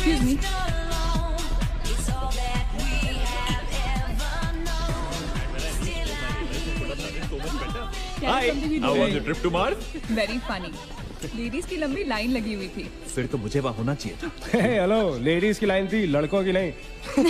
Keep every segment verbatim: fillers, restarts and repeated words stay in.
Excuse me. Hi, how was your trip to Mars? Very funny. Ladies की लंबी line लगी हुई थी। फिर तो मुझे वहाँ होना चाहिए था। Hey, हेलो, लेडीज की लाइन थी, लड़कों की नहीं।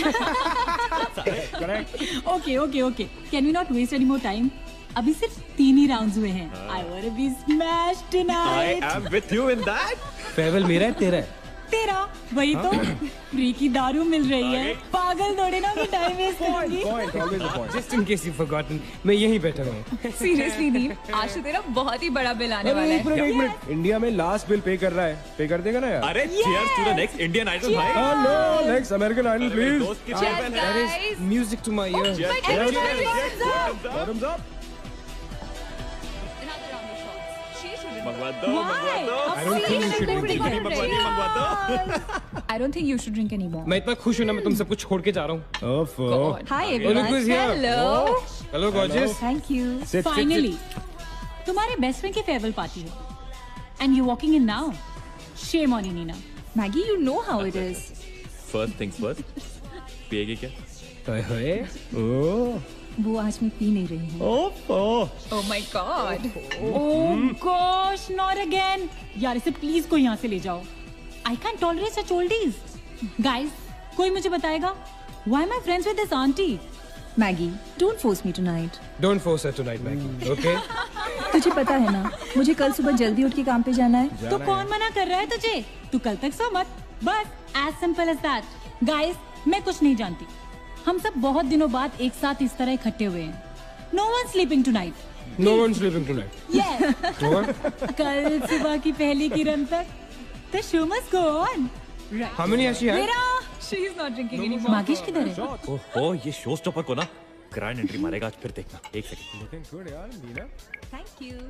Okay, okay, okay. Can we not waste any more time? अभी सिर्फ तीन ही राउंड्स हुए हैं। I wanna be smashed tonight. I am with you in that. Farewell मेरा है तेरा है? तेरा वही तो फ्री की दारू मिल रही है। पागल थोड़े ना मैं टाइम वेस्ट करूंगी। Point, always a point. Just in case you've forgotten, मैं यहीं बैठा हूँ। सीरियसली नील, आज तो तेरा बहुत ही बड़ा बिल आने वाला एक मिनट, है। एक मिनट। इंडिया में लास्ट बिल पे कर रहा है, पे कर देगा ना यार? अरे cheers to the next Indian Idol भाई। Hello, next American Idol, please. दोस्त की Cheers, farewell है। guys. Music to my ears. Cheers, Everybody cheers, cheers. hands up. Bottoms up. Another round of shots. She shouldn't. मंगवा दो, मंगवा दो। I don't think you should drink नहीं anymore. मंगवा दी, मंगवा दो। I don't think you should drink anymore. मैं इतना खुश हूँ ना, मैं तुम सब कुछ छोड़ के जा रहा हूँ। ओफो। God. Hi Oh, look everyone. who's here. Hello. Hello, gorgeous. Thank you. Sit, sit, Finally, तुम्हारे बेस्ट फ्रेंड की फेयरवेल पार्टी है, and you walking in now. Shame on you, Nina. Maggie, you know how it is. First things first. पिएगी क्या? हाय हाय। ओह। वो आज मैं P नहीं रही हूँ। ओफो। Oh my God. Oh gosh, not again. यार इसे प्लीज कोई यहाँ से ले जाओ। I can't tolerate such oldies. Guys, कोई मुझे बताएगा? Why am I friends with this auntie? Maggie, don't force me tonight. Don't force her tonight, Maggie. Okay? तुझे पता है ना, मुझे कल सुबह जल्दी उठ के काम पे जाना है। तो कौन मना कर रहा है तुझे? तू कल तक सो मत। बस as simple as that. Guys, मैं कुछ नहीं जानती। हम सब बहुत दिनों बाद एक साथ इस तरह इकट्ठे हुए हैं। No one sleeping tonight. No one's sleeping tonight. Yes. No one? कल सुबह की पहली किरण तक the show must go on. Right. How many has she had? मेरा She is not drinking anymore. मागिश किधर है? ओहो, ये शो स्टॉपर को ना ग्रैंड एंट्री मारेगा आज, फिर देखना। एक सेकंड। Looking good, यार, Neena. Thank you.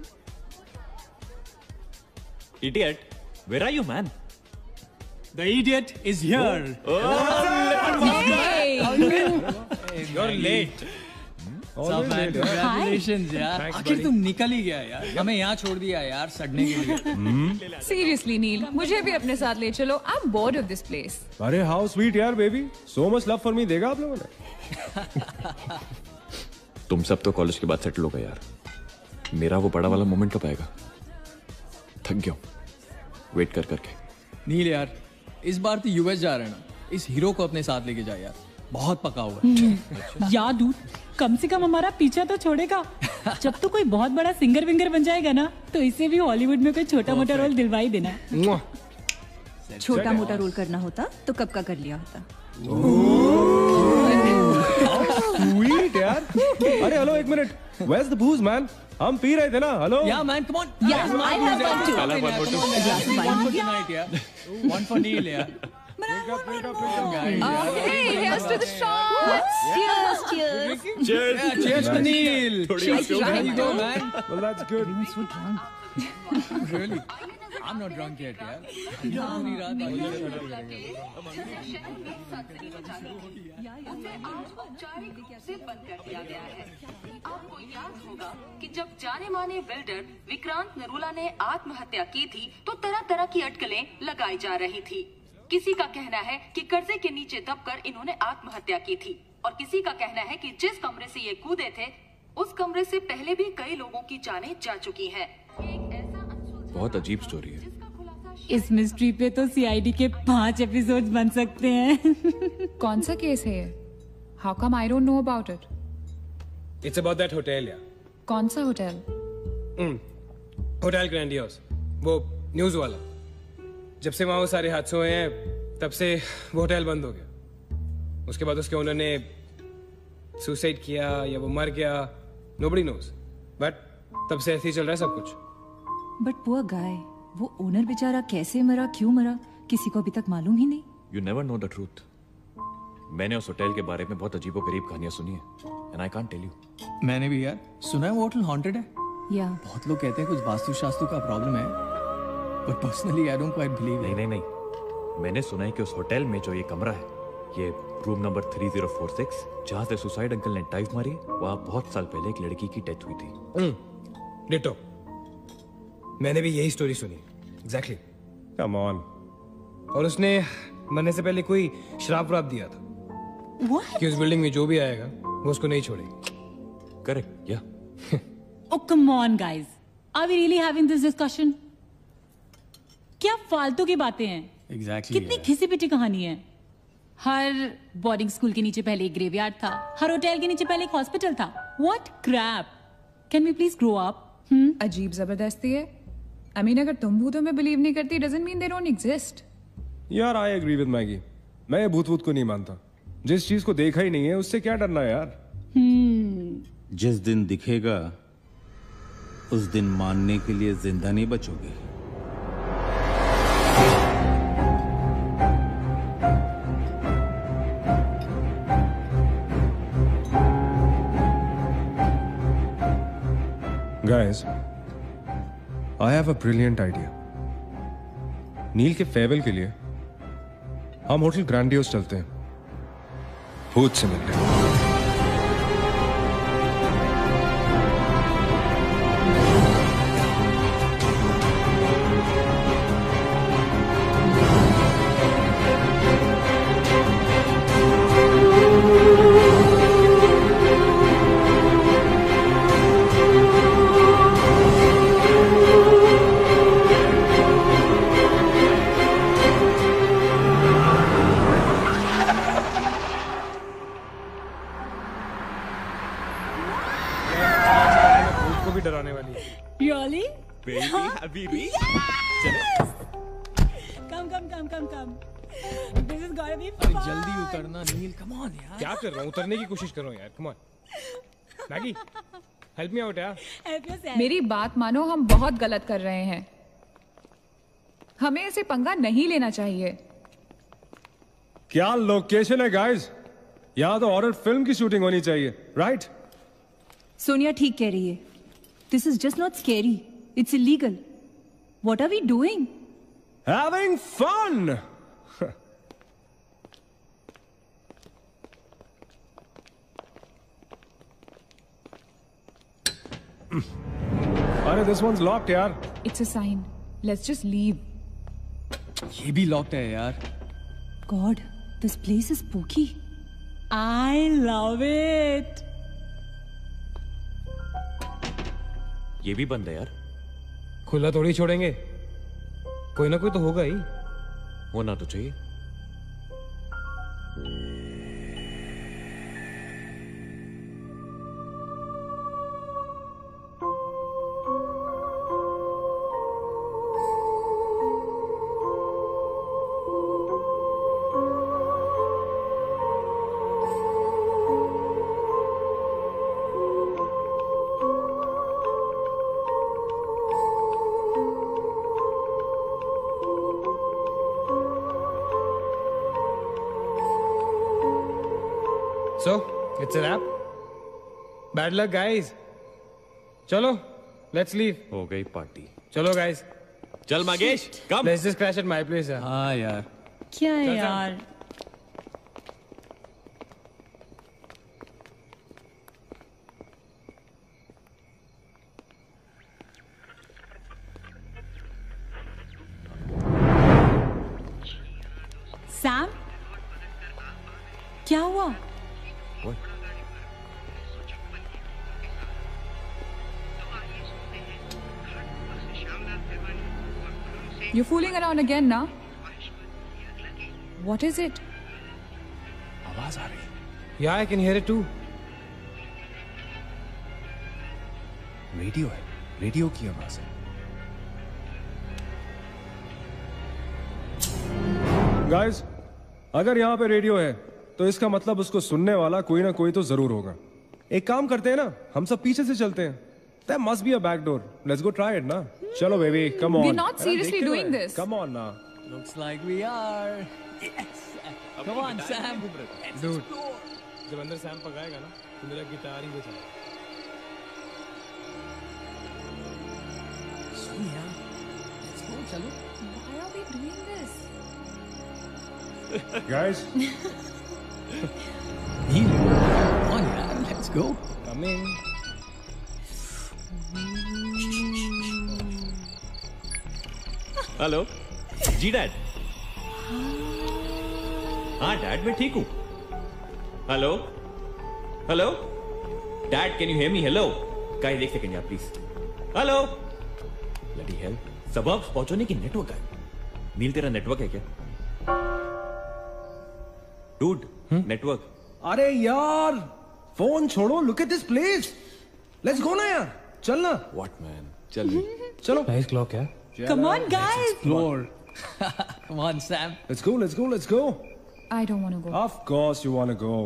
Idiot, where are you, man? The idiot is here. Hey. You're late. Always late, यार। Congratulations यार। Thanks, आखिर buddy. तुम निकल ही गया यार। हमें यहाँ छोड़ दिया यार सड़ने के लिए। Seriously, Neil, मुझे भी अपने साथ ले चलो। I'm bored of this place. अरे how sweet यार, baby. So much love for me देगा आप लोगों ने? तुम सब तो कॉलेज के बाद सेटल हो गए यार। मेरा वो बड़ा वाला मोमेंट कब आएगा? थक गया हूँ वेट कर करके। नील यार, इस बार तो यूएस जा रहे हैं ना, इस हीरो को अपने साथ लेके जा यार। बहुत पका हुआ है। यार दूर कम से कम हमारा पीछा तो छोड़ेगा। जब तो कोई बहुत बड़ा सिंगर विंगर बन जाएगा ना, तो इसे भी हॉलीवुड में कोई छोटा मोटा रोल दिलवा ही देना। छोटा मोटा रोल करना होता तो कब का कर लिया होता। Sweet यार। अरे हेलो एक minute. Where's the booze, man? हम पी रहे थे ना, hello? Yeah man, come on. Yeah, I have one too. I'll have one more too. One for tonight यार. One for Neil यार. Okay, here's to the shots. Cheers, cheers. Cheers. Yeah, cheers to Neil. थोड़ी आगे हो There गई। you go man. Well, that's good. Really? I'm not drunk yet यार। पूरी रात से बंद कर दिया गया है। आपको याद होगा कि जब जाने माने बिल्डर विक्रांत नरूला ने आत्महत्या की थी, तो तरह तरह की अटकलें लगाई जा रही थी। किसी का कहना है कि कर्जे के नीचे दबकर इन्होंने आत्महत्या की थी, और किसी का कहना है कि जिस कमरे से ये कूदे थे, उस कमरे से पहले भी कई लोगों की जानें जा चुकी हैं। एक ऐसा अनसुलझा बहुत अजीब स्टोरी है। जिसका खुलासा इस मिस्ट्री पे तो सीआईडी के पांच एपिसोड बन सकते हैं। कौन सा केस है ये? How come I don't know about it? It's about that hotel यार। कौन सा होटल? होटल ग्रैंडियोस, वो न्यूज वाला। जब से वहाँ वो सारे हादसे हुए हैं, तब से वो होटल बंद हो गया। उसके बाद उसके ओनर ने सुसाइड किया या वो मर गया, nobody knows. बट तब से ऐसे ही चल रहा है सब कुछ। बट पुअर गाय, वो ओनर बेचारा कैसे मरा, क्यों मरा, किसी को अभी तक मालूम ही नहीं। You never know the truth. मैंने उस होटल के बारे में बहुत अजीबोगरीब कहानियां सुनी है, and I can't tell you. मैंने भी यार सुना है वो होटल हॉन्टेड है। या बहुत लोग कहते हैं कुछ वास्तु शास्त्र का प्रॉब्लम है, but personally I don't quite believe. नहीं नहीं नहीं, मैंने सुना है कि उस होटल में जो ये कमरा है, ये room number three zero four six, जहाँ से सुसाइड अंकल ने डाइव मारी, वहाँ बहुत साल पहले एक लड़की की डेथ हुई थी। डिटो, मैंने भी यही स्टोरी सुनी। एग्जैक्टली। Come on. और उसने मरने से पहले कोई श्राप व्राप दिया था What? कि उस बिल्डिंग में जो भी आएगा वो उसको नहीं छोड़ेगी। करेक्ट या Oh, come on, guys. Are we really having this discussion? क्या फालतू की बातें हैं? Exactly. कितनी घिसी पिटी कहानी है। हर बोर्डिंग स्कूल के नीचे पहले एक ग्रेवयार्ड था, हर होटल के नीचे पहले एक हॉस्पिटल था। What crap? Can we please grow up? Hmm? अजीब जबरदस्ती है। I mean, अगर तुम भूतों में बिलीव नहीं करती doesn't mean they don't exist. यार आई एग्री विद मैगी, मैं ये भूत भूत को नहीं मानता। जिस चीज को देखा ही नहीं है उससे क्या डरना है यार। जिस दिन दिखेगा उस दिन मानने के लिए जिंदा नहीं बचोगे। Guys, I have a brilliant idea. नील के फेयरवेल के लिए हम होटल ग्रैंडियोस चलते हैं, भूत से मिलने। डराने वाली है। Really? Baby, habibi. Yes! Come, come, come, come, come. This is gonna be fun. अरे जल्दी उतरना नील, come on यार। क्या कर रहा हूँ? उतरने की कोशिश कर रहा हूँ यार, come on. Maggie, help me out यार। Help yourself. मेरी बात मानो, हम बहुत गलत कर रहे हैं। हमें ऐसे पंगा नहीं लेना चाहिए। क्या लोकेशन है गाइस? यहाँ तो हॉरर फिल्म की शूटिंग होनी चाहिए, राइट? सोनिया ठीक कह रही है। This is just not scary. It's illegal. What are we doing? Having fun. अरे this one's locked यार। It's a sign. Let's just leave. ये भी लॉक्ड है यार। God, this place is spooky. I love it. ये भी बंद है यार। खुला थोड़ी छोड़ेंगे, कोई ना कोई तो होगा ही। होना तो चाहिए। So, it's a wrap. Bad luck, guys. चलो, let's leave. हो गई पार्टी। चलो, guys. चल मगेश, कम। Let's just crash at my place, यार। हाँ यार। क्या है चल, चल। यार? सैम, क्या हुआ? You're fooling around again now? What is it? आवाज आ रही। Yeah, I can hear it too. Radio है, रेडियो की आवाज है। Guys, अगर यहाँ पे रेडियो है तो इसका मतलब उसको सुनने वाला कोई ना कोई तो जरूर होगा। एक काम करते हैं ना, हम सब पीछे से चलते हैं। There must be a back door. Let's go try it, ना? चलो baby, come on. We're not seriously देखते doing हैं। this. Come on ना। Looks like we are. Yes. Come on, Sam. Dude, जब अंदर सैम पकाएगा ना, तो मेरा गिटार ही बजाएगा। सोनिया, let's go, चलो। Why are we doing this? Guys, Neel, come on यार, let's go. come in. Hello, जी डैड। हाँ डैड मैं ठीक हूँ. Hello hello dad can you hear me? Hello guys एक सेकंड यार प्लीज. Hello bloody hell. सबब पहुंचने की नेटवर्क है. नील तेरा नेटवर्क है क्या? Dude network. अरे यार फोन छोड़ो. Look at this place. Let's go ना यार. चल ना. What man. चल चलो. नाइस क्लॉक है. Come on, guys. Explore. Come on, Sam. Let's go. Let's go. Let's go. I don't want to go. Of course you want to go.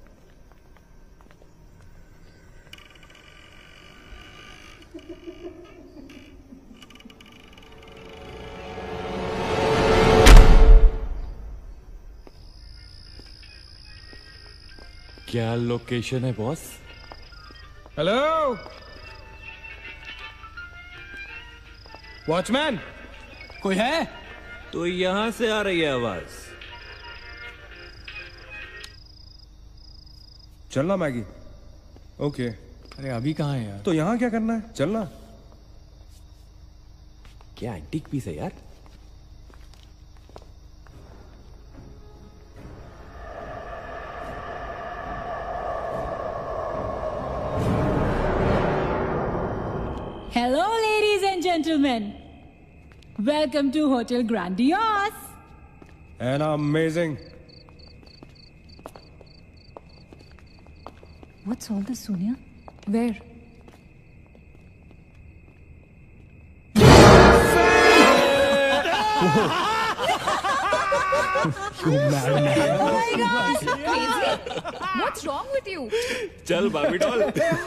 क्या location है boss? Hello watchman. कोई है? तो यहां से आ रही है आवाज. चलना मैगी. ओके. अरे अभी कहाँ है यार? तो यहाँ क्या करना है? चलना. क्या एंटीक पीस है यार. Hello, ladies and gentlemen. Welcome to Hotel Grandiose. And amazing. What's all this, Sonia? Where? You madman. Oh my God! Crazy? What's wrong with you? चल बाबी doll.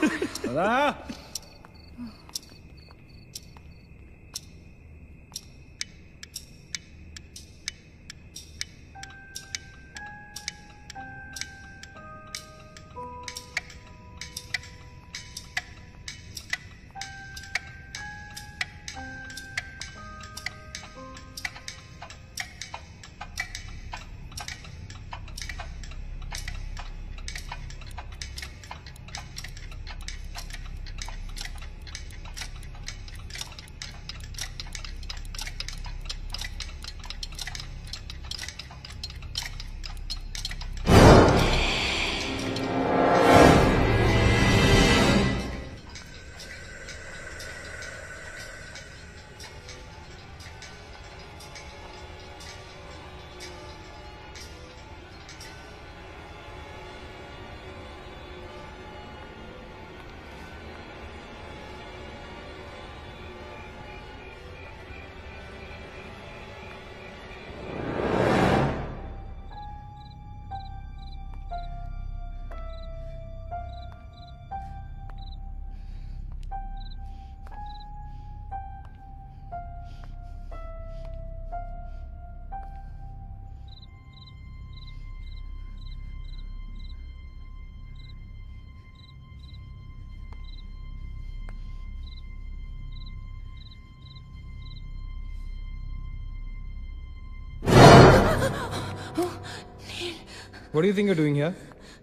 What do you think you're doing here?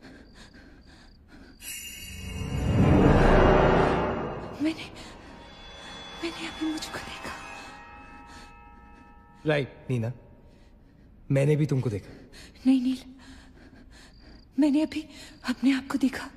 मैंने मैंने अभी मुझको देखा. Right Nina. मैंने भी तुमको देखा. नहीं नील, मैंने अभी अपने आप को देखा.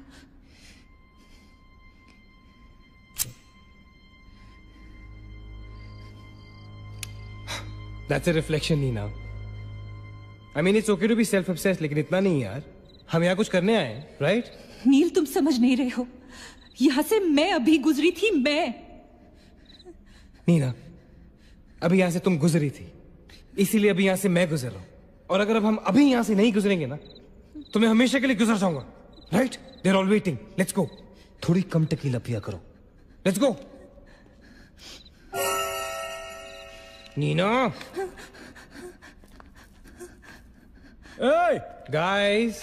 That's a reflection, Nina. I mean, it's okay to be self-obsessed, लेकिन इतना नहीं यार. हम यहाँ कुछ करने आए हैं, right? नील तुम समझ नहीं रहे हो. यहाँ से मैं अभी गुजरी थी. मैं नीना, अभी यहाँ से तुम गुजरी थी, इसीलिए अभी यहाँ से मैं गुजर रहा हूँ. और अगर अब हम अभी यहाँ से नहीं गुजरेंगे ना, तो मैं हमेशा के लिए गुजर जाऊंगा. Right? They're all waiting. Let's go. थोड़ी कम टकीला पिया करो. Let's go. Neena. Hey, guys.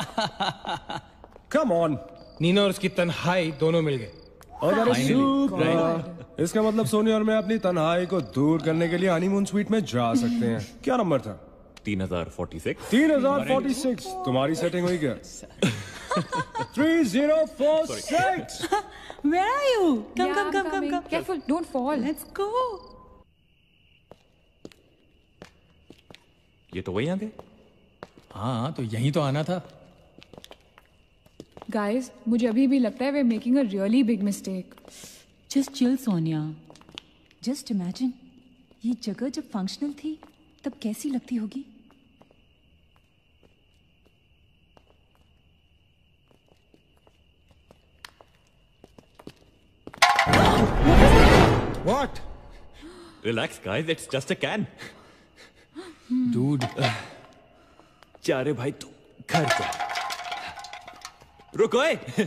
Come on. Neena और उसकी तन्हाई दोनों मिल गए. और अरे super. इसका मतलब सोनिया और मैं अपनी तन्हाई को दूर करने के लिए हनीमून स्वीट में जा सकते हैं. क्या नंबर था? तीन हजार फोर्टी सिक्स. तीन हजार फोर्टी सिक्स. तुम्हारी सेटिंग हुई क्या? Three zero four six. Where are you? Come, Yeah, come, I'm come, come, coming. come. Careful, don't fall. Let's go. ये तो वही आ गए. हाँ तो यहीं तो आना था। गाइस, मुझे अभी भी लगता है we making a really big mistake. Just chill Sonia. Just imagine, ये जगह जब फंक्शनल थी तब कैसी लगती होगी। What? Relax, guys. It's just a can. Dude. जा रे भाई तू घर जा। रुको ए।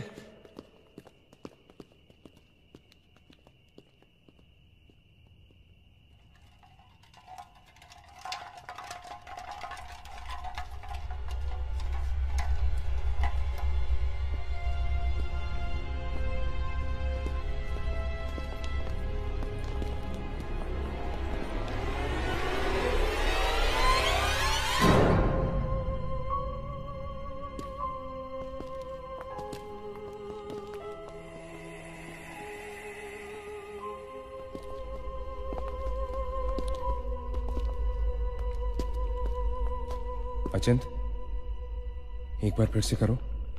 अचिंत, एक बार फिर से करो।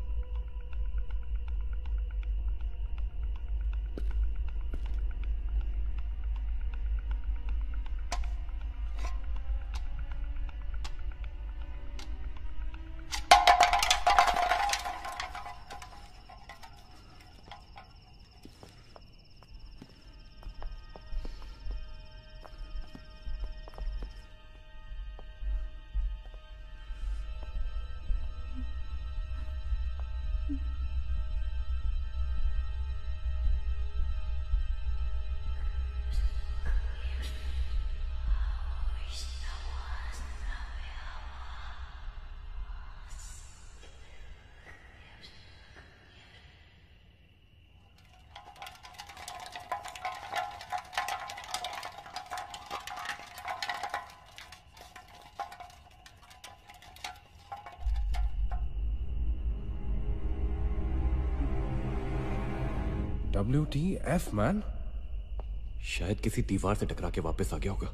W T F man. शायद किसी दीवार से टकरा के वापस आ गया होगा।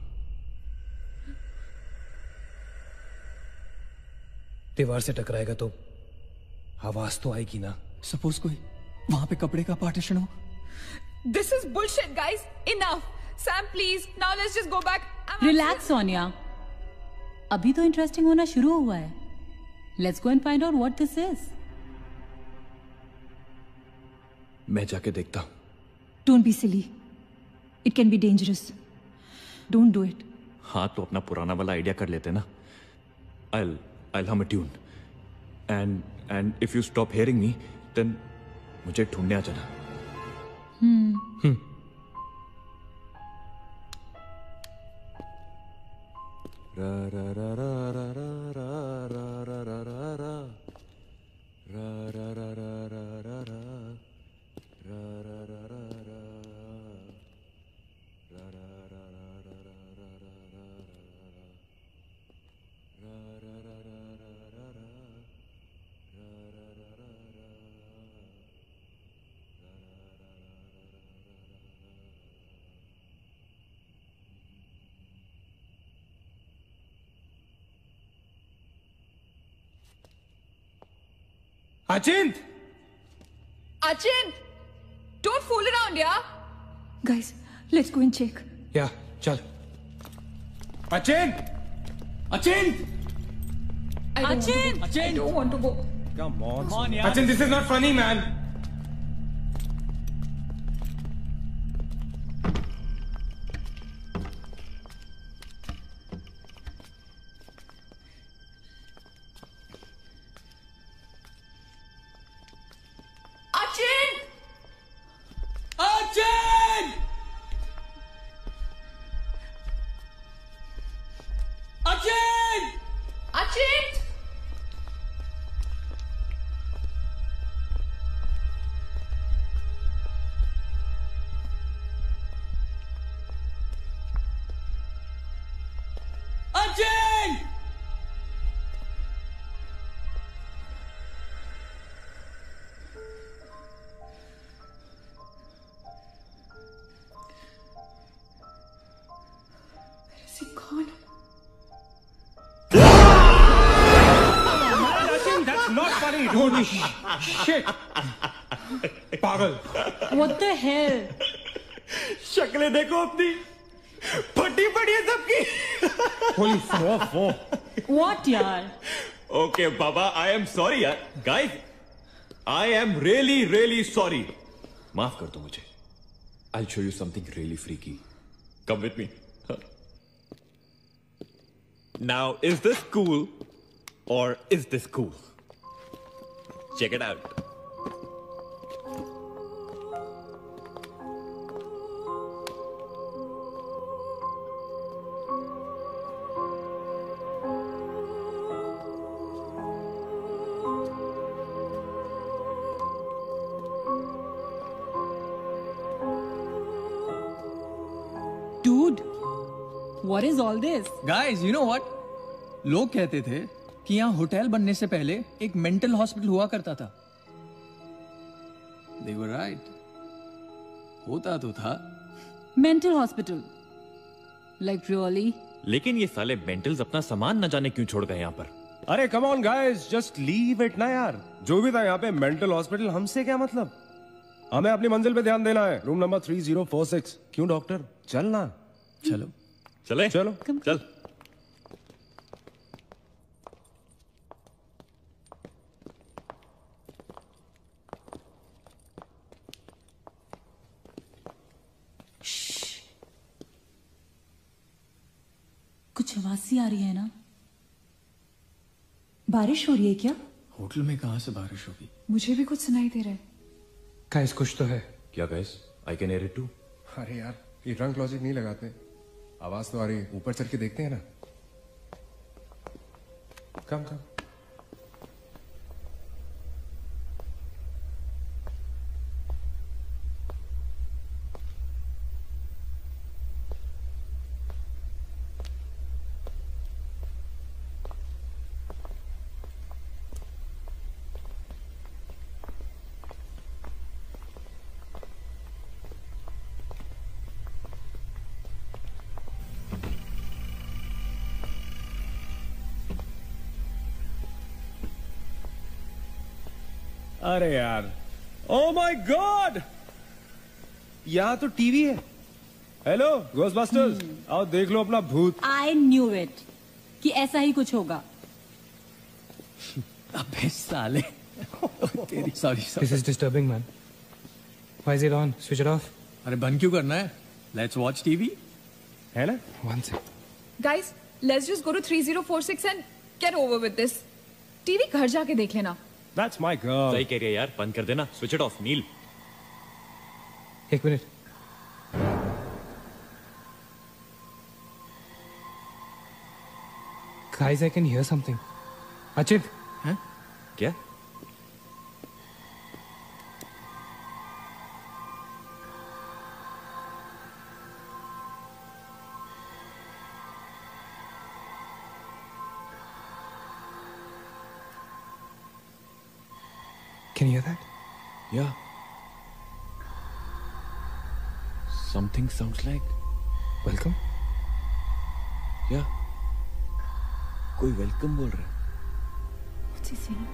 दीवार से टकराएगा तो आवाज तो आएगी ना। सपोज कोई वहां पे कपड़े का पार्टीशन हो। This is bullshit, guys. Enough. Sam, please. Now let's just go back. Relax Sonia, अभी तो इंटरेस्टिंग होना शुरू हुआ है। Let's go and find out what this is. मैं जाके देखता हूं। Don't be silly. It can be dangerous. Don't do it. हाँ तो अपना पुराना वाला आइडिया कर लेते ना। I'll I'll hum a tune. And and if you stop hearing me, then मुझे ढूंढने आ जाना। हम्म। हम्म। रा रा रा रा रा रा रा रा रा रा रा रा रा रा रा रा रा अचिंत! Achin! Don't fool around, yeah? Guys, let's go and check. या चल। अचिंत! अचिंत! I don't Achin! want to go. I don't want to go. Come on. Come on यार। अचिंत, this is not funny, man. Achin! Achin! Achin! Achin! Achin! Is he gone? Holy shit! पागल। What the hell? शक्लें देखो अपनी, फटी पड़ी है सबकी। Holy fuck! What यार? Okay, Baba, I am sorry यार, guys. I am really, really sorry. माफ कर दो मुझे. I'll show you something really freaky. Come with me. Now, is this cool or is this cool? Check it out. Dude, what is all this? Guys, you know what? लोग कहते थे कि यहाँ hotel बनने से पहले एक मेंटल हॉस्पिटल हुआ करता था. They were right. होता तो था. Mental hospital. Like really? लेकिन ये साले मेंटल्स अपना सामान न जाने क्यों छोड़ गए यहाँ पर. अरे come on guys, just leave it ना यार. जो भी था यहाँ पे मेंटल हॉस्पिटल, हमसे क्या मतलब? हमें अपनी मंजिल पे ध्यान देना है. Room number three zero four six. क्यों डॉक्टर, चलना. चलो चले चलो चल. कुछ आवाज सी आ रही है ना? बारिश हो रही है क्या? होटल में कहां से बारिश होगी? मुझे भी कुछ सुनाई दे रहा है. Guys, कुछ तो है. क्या guys? I can hear it too. अरे यार, ये ड्रंक लॉजिक नहीं लगाते. आवाज तो आ रही है. ऊपर चढ़ के देखते हैं ना. कम कम. अरे यार, ओ माय गॉड, यहाँ तो टीवी है. हेलो घोस्टबस्टर्स, आओ देख लो अपना भूत. I knew it कि ऐसा ही कुछ होगा. अबे साले. तेरी sorry This is disturbing, man. Why is it on? Switch it off. अरे बंद क्यों करना है? Let's watch TV. है ना? One sec. Guys, let's just go to three zero four six and get over with this. TV घर जाके देख लेना. That's my girl. सही कह रही है यार, बंद कर देना. Switch it off. नील, एक minute. Guys, I can hear something. Achit. हैं? क्या? Can you hear that? Yeah. Something sounds like. Welcome. Yeah. कोई वेलकम बोल रहा है. What's he saying?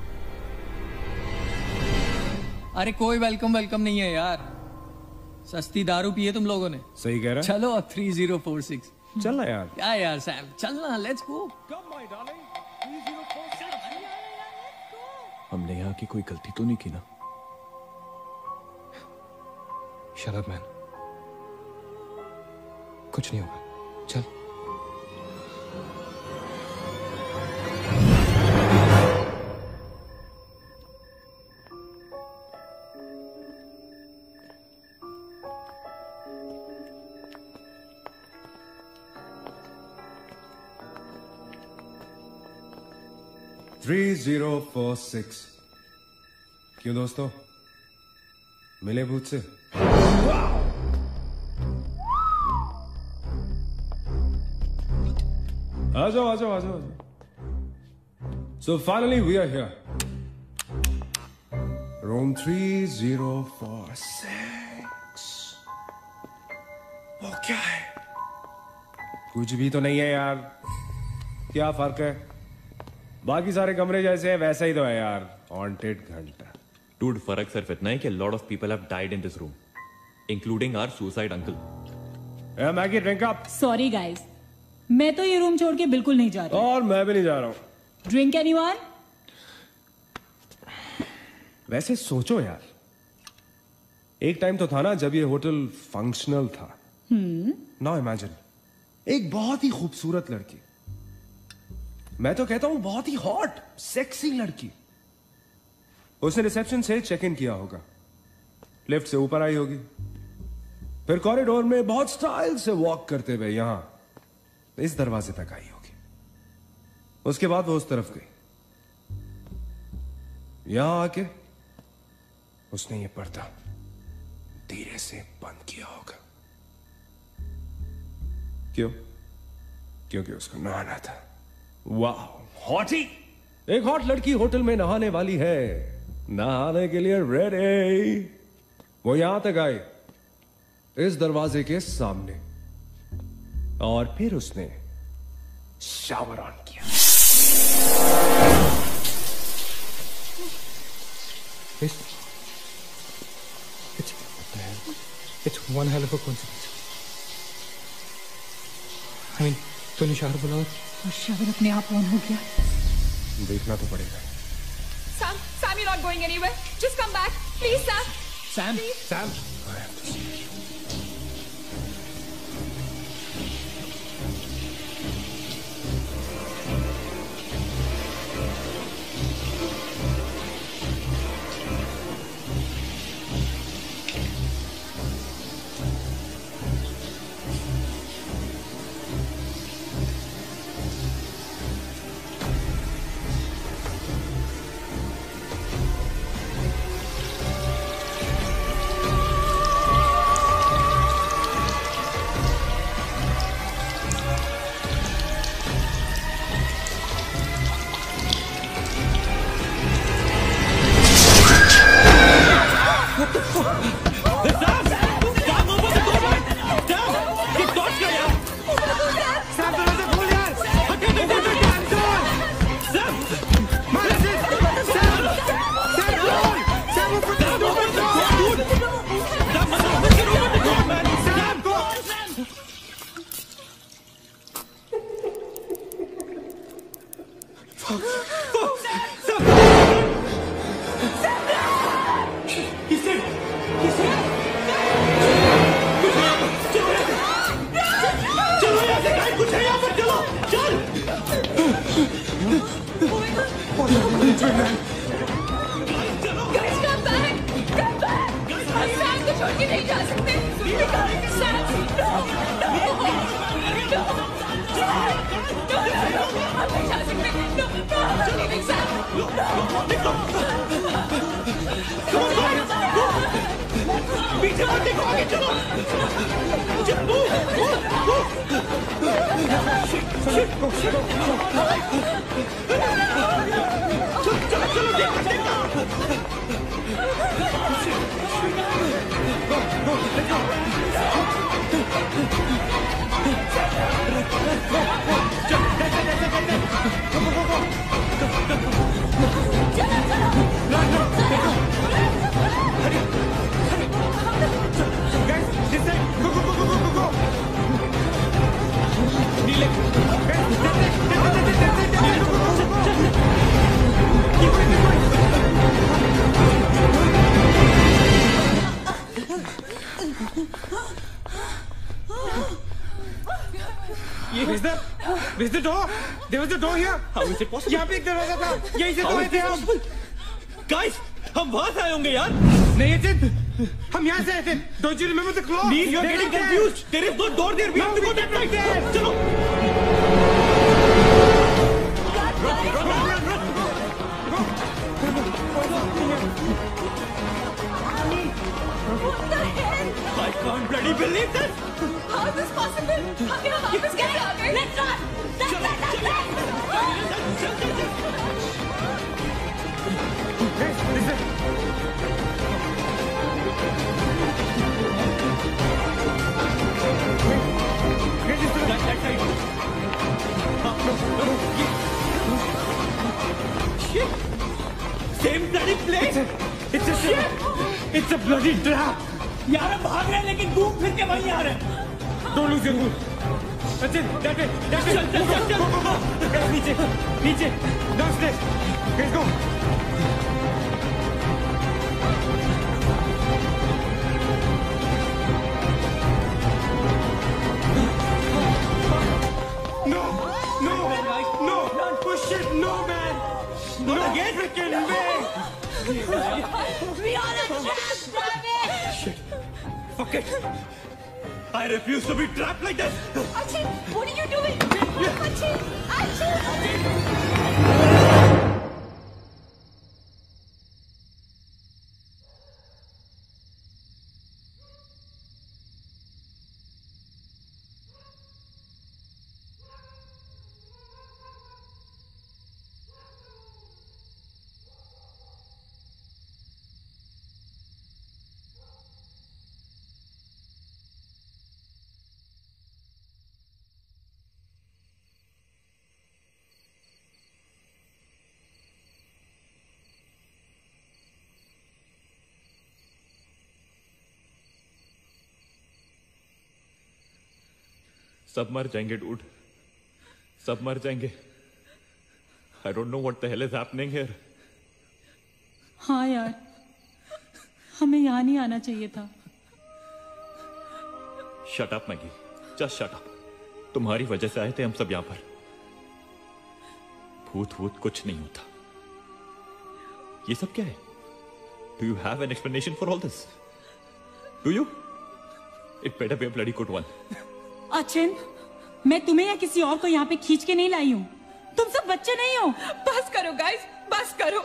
अरे कोई वेलकम वेलकम नहीं है यार. सस्ती दारू पिए तुम लोगों ने. सही कह रहा है. चलो थ्री जीरो फोर सिक्स. चलना यार. क्या यार सैम, चलना. Let's go. हमने यहाँ की कोई गलती तो नहीं की ना? Shut up, man. कुछ नहीं होगा. चल. Three zero four six. क्यों दोस्तों, मिले भूत से? आ जाओ आ जाओ आ जाओ. So finally we are here. Room three zero four six. वो क्या है? कुछ भी तो नहीं है यार. क्या फर्क है? बाकी सारे कमरे जैसे है वैसा ही तो है यार. हॉन्टेड घंटा। Dude, फर्क सिर्फ इतना है कि lot of people have died in this room, including our suicide uncle. ए Maggie drink up. Sorry guys, मैं तो ये रूम छोड़ के बिल्कुल नहीं जा रही। और मैं भी नहीं जा रहा हूँ। Drink anyone? वैसे सोचो यार, एक टाइम तो था ना जब ये होटल फंक्शनल था। नाउ इमेजिन, एक बहुत ही खूबसूरत लड़की, मैं तो कहता हूं बहुत ही हॉट सेक्सी लड़की, उसने रिसेप्शन से चेक इन किया होगा, लिफ्ट से ऊपर आई होगी, फिर कॉरिडोर में बहुत स्टाइल से वॉक करते हुए यहां इस दरवाजे तक आई होगी। उसके बाद वो उस तरफ गई, यहां आके उसने ये पर्दा धीरे से बंद किया होगा। क्यों? क्योंकि उसको नहाना था। वाह, हॉटी! एक हॉट लड़की होटल में नहाने वाली है, नहाने के लिए रेडी। वो यहां तक आई, इस दरवाजे के सामने, और फिर उसने शावर ऑन किया। It's, it's, it's one hell of a coincidence. I mean, तूने शावर बोला और शावर अपने आप ऑन हो गया। देखना तो पड़ेगा। Sam, Sam, you're not going anywhere. Just come back, please, Sam. Sam, Please. Sam. I have to see you. Is there? Is the door? There was a door here. How is it possible? यहाँ पे एक दरवाजा था, यहीं से तो आए थे हम। Guys, हम वहां से आए होंगे यार। नहीं अजित, हम यहाँ से आए थे। Don't you remember the clock? Please, you're getting confused. There is no door there. We have to go that way. चलो। I can't bloody believe this. How is this possible? हम यहाँ वापस कैसे आ गए? Let's run! Let's run! Let's run! same bloody place. It's a, it's a bloody trap. यार हम भाग रहे हैं लेकिन घूम फिर के वहीं आ रहे हैं. Don't lose your cool. Sachin, that way, that way. चल चल चल चल. Guys, नीचे, नीचे, downstairs. Let's go. No, no, no, push it, no, man. No, again? freaking way. We are a trap, damn it! Shit. Fuck it. I refuse to be trapped like this. Achin, what are you doing? Achin, Achin! सब मर जाएंगे dude. सब मर जाएंगे. I don't know what the hell is happening here. हाँ यार, हमें यहाँ नहीं आना चाहिए था. Shut up, Maggie. Just shut up. तुम्हारी वजह से आए थे हम सब यहाँ पर. भूत भूत कुछ नहीं होता. ये सब क्या है? Do you have an explanation for all this? Do you? It better be a bloody good one. Achin, मैं तुम्हें या किसी और को यहाँ पे खींच के नहीं लाई हूँ. तुम सब बच्चे नहीं हो. बस करो गाइस, बस करो.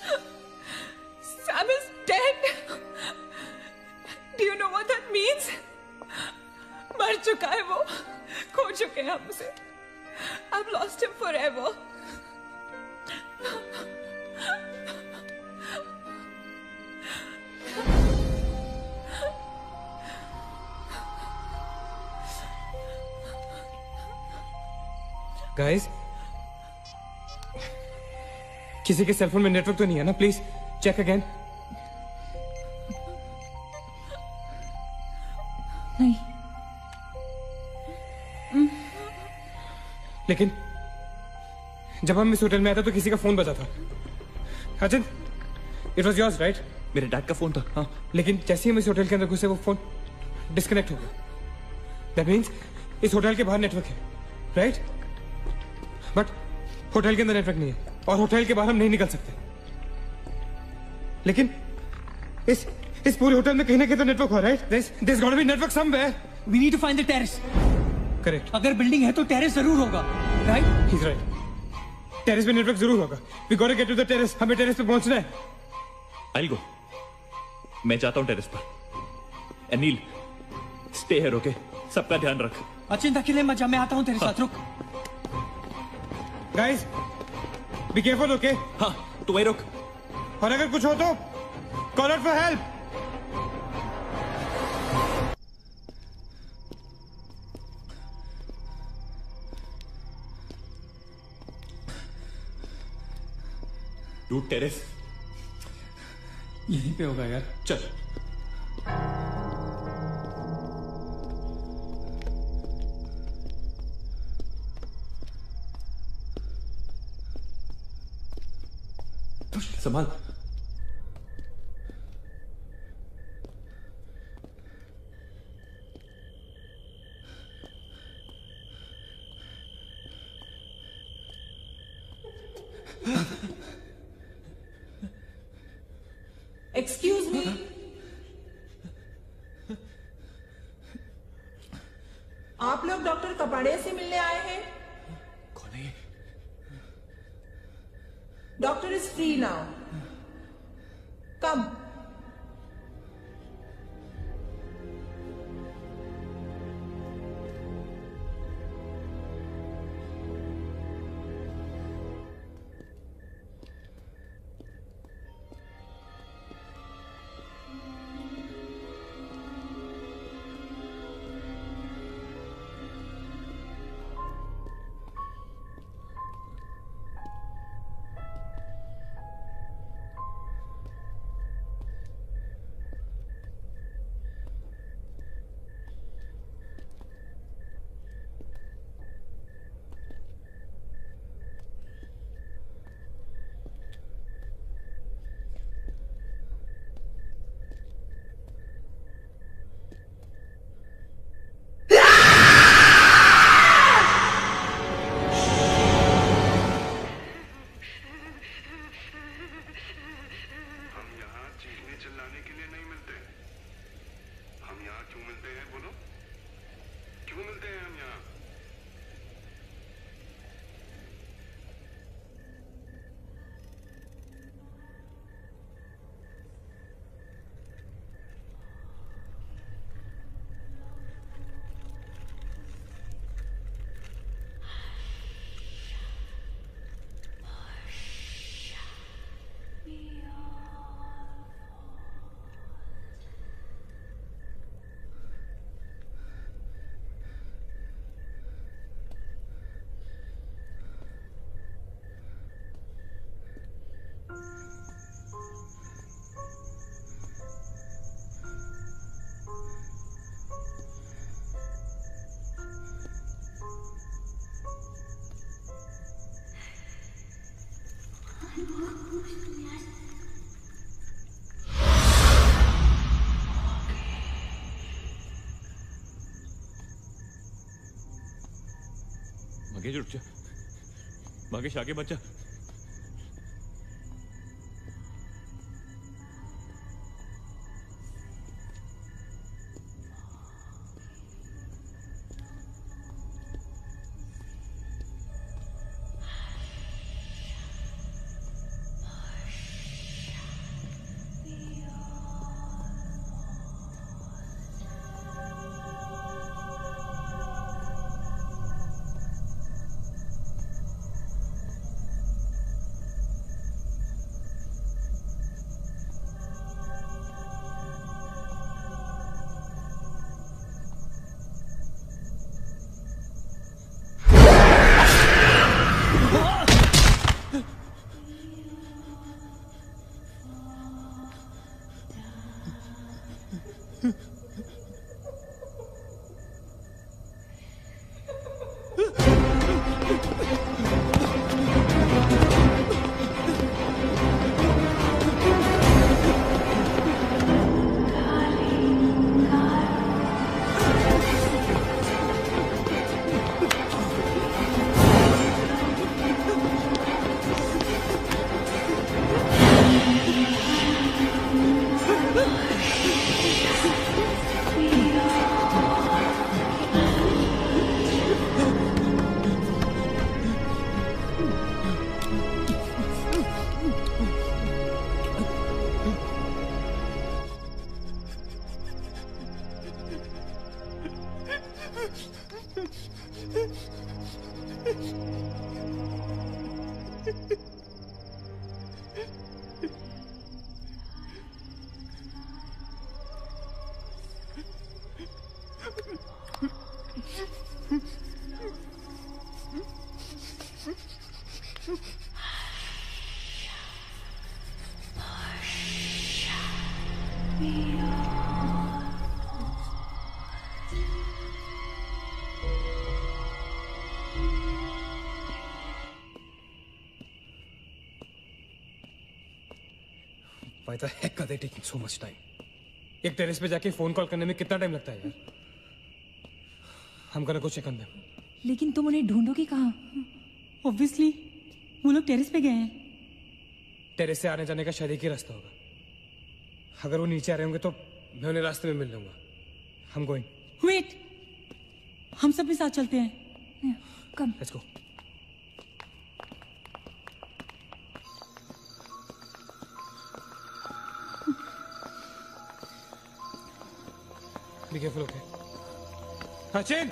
Sam is dead. Do you know what that means? मर चुका है वो. खो चुके हैं हम उसे. I've lost him forever. Guys, किसी के सेलफोन में नेटवर्क तो नहीं है ना? Please check again. नहीं. लेकिन जब हम इस होटल में आए थे तो किसी का फोन बजा था. Achin, it was yours right? मेरे डैड का फोन था. हाँ. लेकिन जैसे ही हम इस होटल के अंदर घुसे वो फोन डिस्कनेक्ट हो गया. दैट मीन्स इस होटल के बाहर नेटवर्क है, राइट? बट होटल के अंदर नेटवर्क नहीं है और होटल के बाहर हम नहीं निकल सकते. लेकिन इस इस पूरे होटल में कहीं ना कहीं तो नेटवर्क हो, right? There's there's got to be network somewhere. We need to find the terrace. Correct. अगर बिल्डिंग है तो टेरेस जरूर होगा, राइट? He's right. टेरेस पे नेटवर्क जरूर होगा. We got to get to the terrace. हमें टेरेस पे पहुंचना है. I'll go. मैं जाता हूँ टेरेस पर. Anil, stay here, okay? सबका ध्यान रख. अचिंता के लिए मजा, मैं आता हूँ तेरे साथ. रुक. Guys, be careful, okay? हाँ, तू वहीं रुक. और अगर कुछ हो तो call out for help. Dude, terrace यहीं पे होगा यार. चल. संभाल. Excuse me. आप लोग डॉक्टर कपाड़े से मिलने आए हैं? कौन है ये? Doctor is free now. Come. क्यों मिलते हैं बोलो, क्यों मिलते हैं हम यहाँ? मगेश उठ जा, मगेश आगे बच्चा। Why the heck are they taking so much time? एक टेरेस पे जाके फोन कॉल करने में कितना टाइम लगता है यार? हम gonna go check on them. लेकिन तुम उन्हें ढूंढोगे कहाँ? Obviously, वो लोग टेरेस पे गए हैं। टेरेस से आने जाने का शायद एक ही रास्ता होगा। अगर वो नीचे आ रहे होंगे तो मैं उन्हें रास्ते में मिल लूंगा। I'm going. Wait, हम सब भी साथ चलते हैं। Come. Let's go. Be careful, okay? Sachin!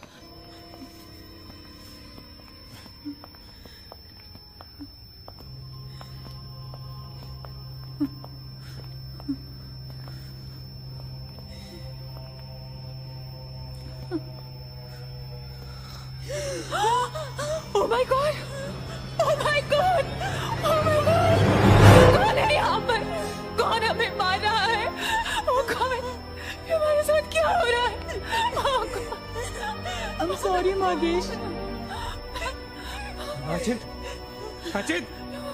Oh my God! Oh my God! Oh my God! कौन है यहाँ पर? कौन हमें मार रहा है? Oh God! हमारे साथ क्या हो रहा है? Oh God! I'm sorry, Magesh. Sachin! Sachin!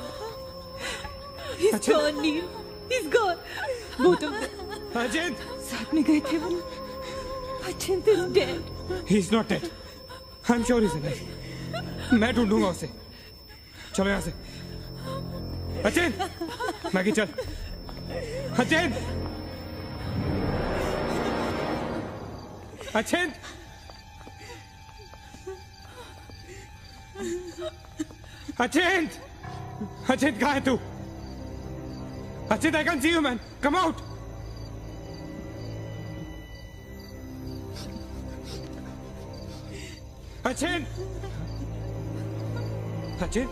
He's Sachin! gone, Neil. He's gone. Both of them. Sachin! साथ में गए थे वो। Sachin is dead. He's not dead. I'm sure he's alive. मैं ढूंढूंगा उसे। चलो यहाँ से। सचिन! मैगी चल। सचिन! अचिंत अचिंत अचिंत कहाँ है तू? अचिंत, I can't see you, man. Come out. अचिंत, अचिंत,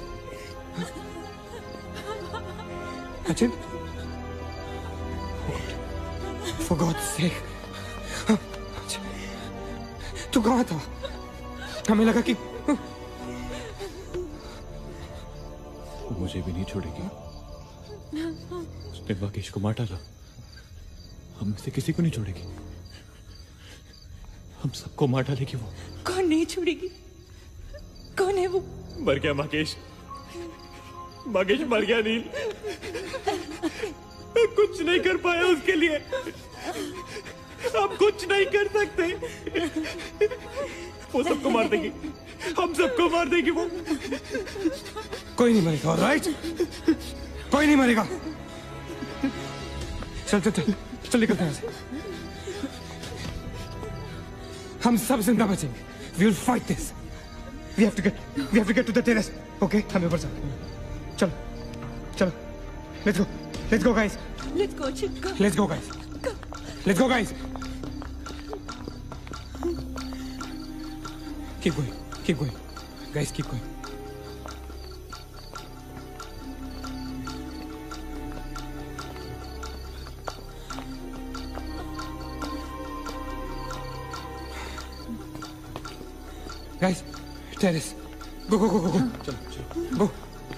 अचिंत, for God's sake. तू कहाँ था? हमें लगा कि मुझे भी नहीं छोड़ेगी। उसने वाकेश को मार डाला। हम में से किसी को नहीं छोड़ेगी। हम सबको मार डालेगी वो। कौन नहीं छोड़ेगी? कौन है वो? मर गया माकेश। माकेश मर गया नील। मैं कुछ नहीं कर पाया उसके लिए। हम कुछ नहीं कर सकते। वो सबको मार देगी। हम सबको मार देगी वो। कोई नहीं मरेगा, ऑलराइट? कोई नहीं मरेगा। चल चल चल चल निकलते हैं यहाँ से। हम सब जिंदा बचेंगे। We will fight this. We have to get, we have to get to the terrace. Okay? हमें ऊपर चल। चलो, चलो। Let's go. Let's go, guys. Let's go, Chip. Go. Let's go, guys. Let's go, guys. Keep going. Keep going. Guys, keep going. Guys, terrace. Go, go, go, go, go. चलो, चलो. Go.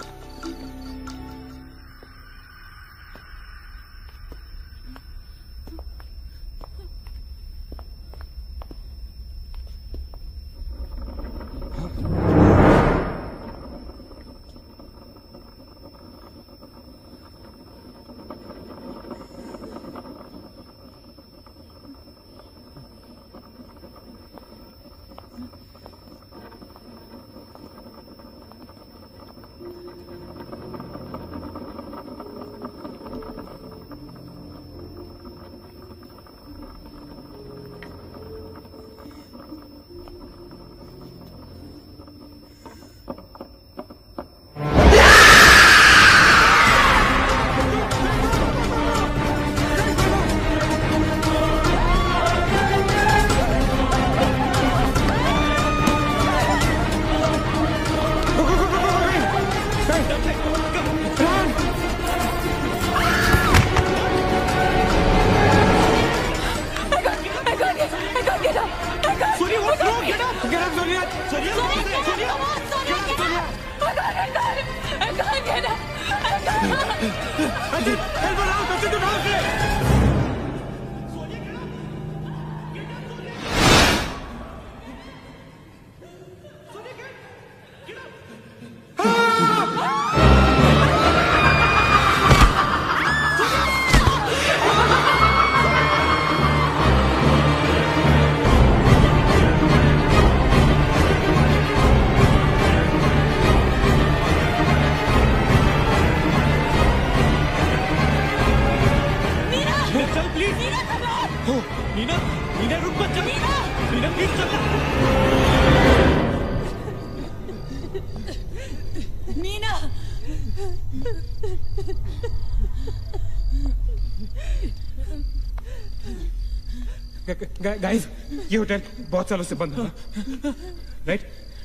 Guys, ये hotel बहुत सालों से बंद है, right?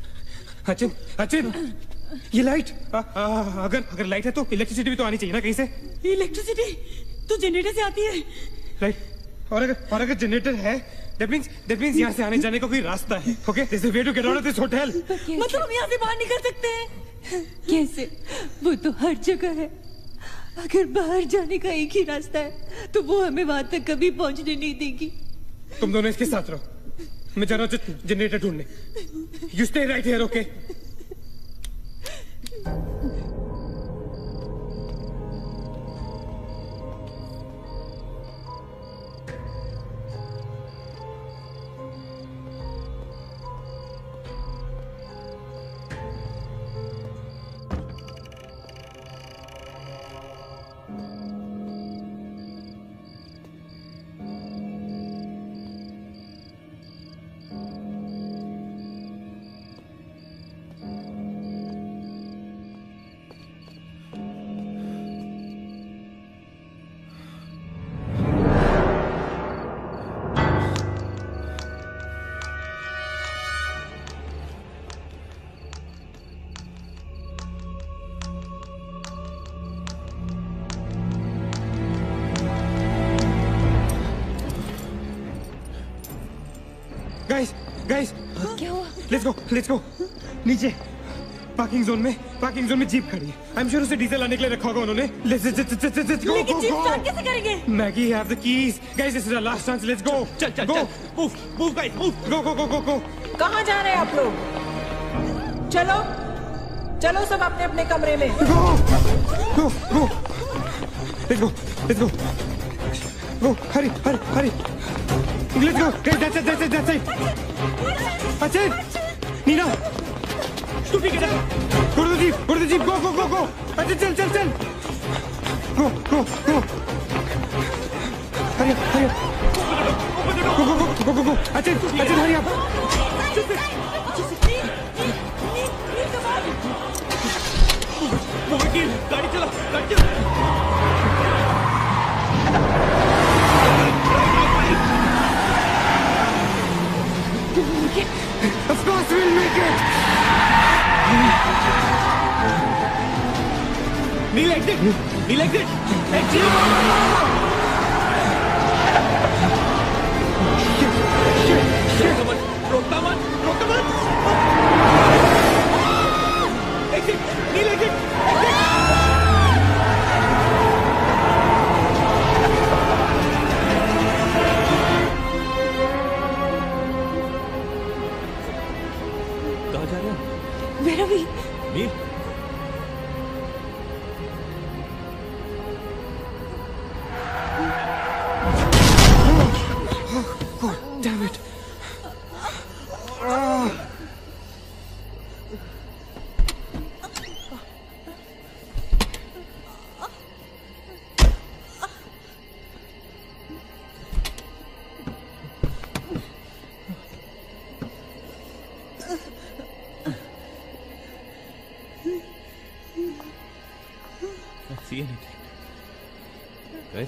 Achin, Achin, ये light, आ, आ, अगर अगर लाइट है तो इलेक्ट्रिसिटी भी तो आनी चाहिए ना कहीं से। इलेक्ट्रिसिटी तो जनरेटर से आती है, राइट? और अगर और अगर जनरेटर है, that means that means यहाँ से आने जाने का कोई रास्ता है, okay? There's a way to get out of this hotel. मतलब हम यहाँ से बाहर निकल सकते हैं? कैसे? वो तो हर जगह है। अगर बाहर जाने का एक ही रास्ता है तो वो हमें वहां तक कभी पहुंचने नहीं देगी। तुम दोनों इसके साथ रहो, मैं जा रहा हूँ जनरेटर ढूंढने। You stay right here, okay? Guys guys क्या हुआ? लेट्स गो लेट्स गो नीचे पार्किंग जोन में पार्किंग जोन में जीप खड़ी है। आई एम श्योर उसे डीजल लाने के लिए रखा होगा उन्होंने। Let's let's let's let's go लेकिन जीप स्टार्ट कैसे करेंगे? Maggie have the keys guys, this is our last chance, let's go. चल चल go move move guys move. Go go go go go. कहाँ जा रहे हैं आप लोग? चलो चलो सब अपने अपने कमरे में। Go go go let's go let's go go hurry hurry hurry let's go guys, that's it that's it that's it. अच्छा नीना तू भी किधर? Go to the jeep go to the jeep go go go go. अच्छा चल चल चल गो go go hurry हरी गो go go go go. अच्छा अच्छा हरी आप वो वकील गाड़ी चला गाड़ी चला। Of course we'll make it. Neil exit. Neil exit. Exit. रोकता मत रोकता मत रोकता मत। Exit. Neil exit. कहाँ जा रहे हैं? Where are we? Nil Damn it. Not see anything. Guys.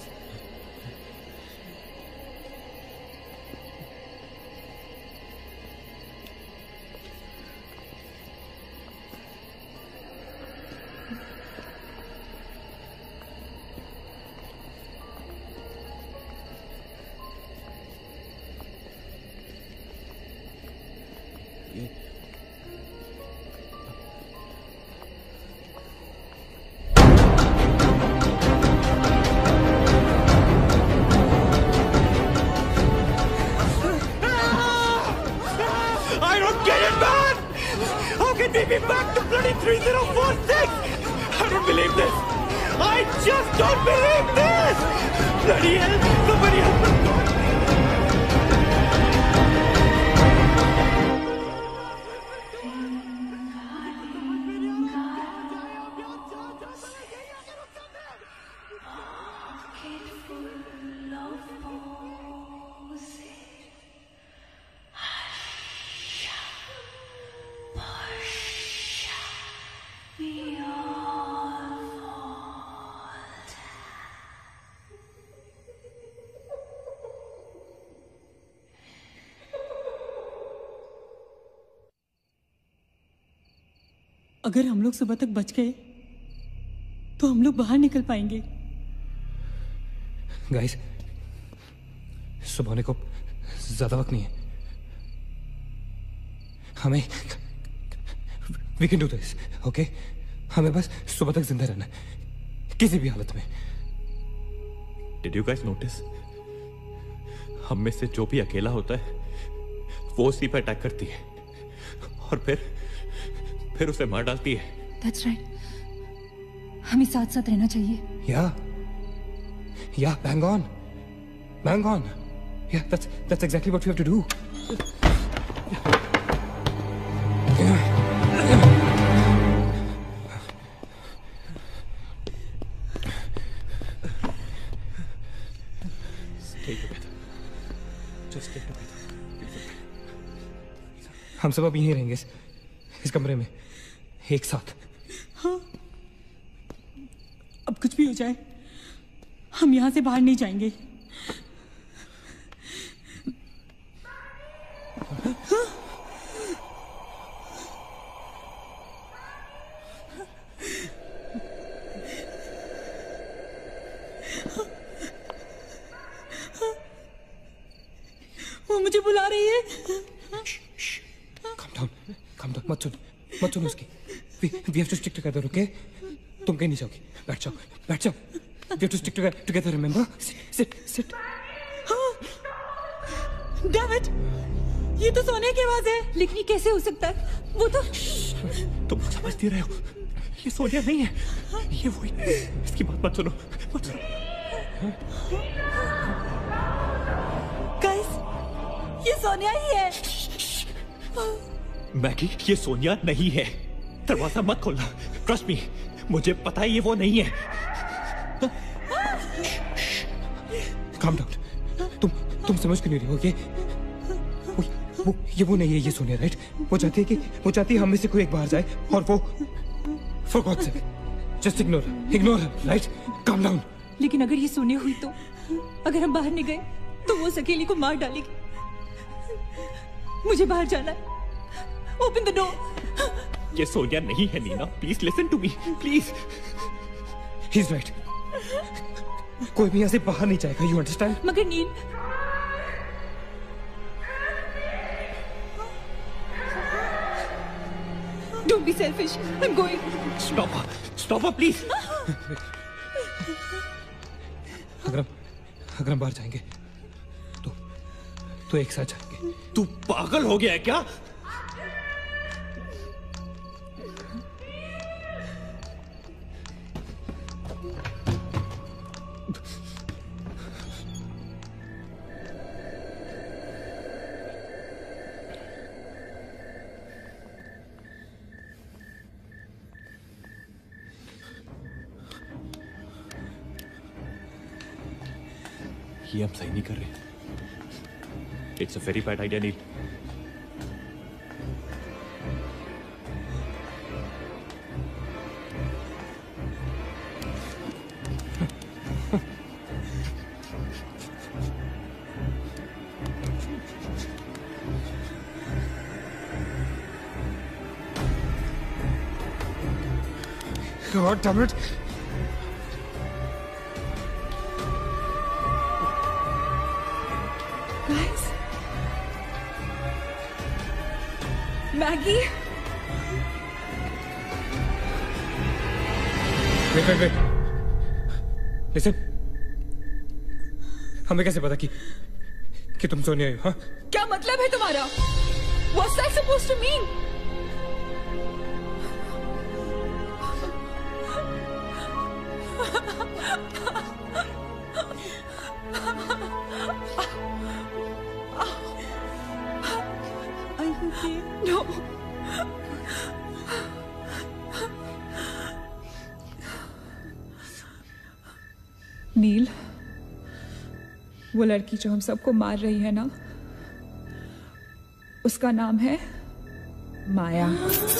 I don't get it, man! How can we be back to bloody three zero four six? I don't believe this! I just don't believe this! Bloody hell! Somebody help me! अगर हम लोग सुबह तक बच गए तो हम लोग बाहर निकल पाएंगे। गाइस सुबह होने को ज्यादा वक्त नहीं है। हमें we can do this okay. हमें बस सुबह तक जिंदा रहना है किसी भी हालत में। Did you guys notice? हम में से जो भी अकेला होता है वो उसी पर अटैक करती है और फिर फिर उसे मार डालती है। That's right. हमें साथ साथ रहना चाहिए। Yeah. Yeah, bang on. Bang on. Yeah, that's that's exactly what we have to do. Stay together. Just stay together. हम सब अब यहीं रहेंगे इस, इस कमरे में एक साथ। हाँ, अब कुछ भी हो जाए हम यहाँ से बाहर नहीं जाएंगे। हाँ? वो मुझे बुला रही है। मत सुनो उसकी। We we have to stick together, okay? तुम कहीं नहीं जाओगी। बैठ जाओ, बैठ जाओ। We have to stick together, together, remember? Sit, sit, sit. David, ये तो सोने की आवाज है। लेकिन ये कैसे हो सकता है? वो तो तुम समझती रहे हो, ये सोनिया नहीं है, ये वही। इसकी बात मत सुनो, मत सुनो। गाइस, ये सोनिया ही है। मैगी, ये सोनिया नहीं है। दरवाजा मत खोलना। ट्रस्ट मी, मुझे पता है ये वो नहीं है। Calm down. तुम तुम समझ क्यों नहीं रही हो? ये वो, वो ये वो नहीं है, ये सोनिया, राइट? वो चाहती है कि वो चाहती है हम में से कोई एक बाहर जाए और वो for God's sake, just ignore her, ignore her, right? Calm down. लेकिन अगर ये सोनिया हुई तो अगर हम बाहर नहीं गए तो वो उस अकेली को मार डालेगी। मुझे बाहर जाना है। Open the door. ये सोनिया नहीं है Neena, please listen to me, please. He's right. कोई भी यहाँ से बाहर नहीं जाएगा, you understand? मगर नील, don't be selfish. I'm going. Stop her, stop her, please. अगर हम अगर हम बाहर जाएंगे तो तो एक साथ जाएंगे। तू पागल हो गया है क्या? ये हम सही नहीं कर रहे। It's a very bad idea Neel. God damn it. Guys, Maggie. Wait, wait, wait. Listen. हमें कैसे पता कि कि तुम सोनिया हो? हाँ? क्या मतलब है तुम्हारा? What's that supposed to mean? No. नील, वो लड़की जो हम सबको मार रही है ना, उसका नाम है माया।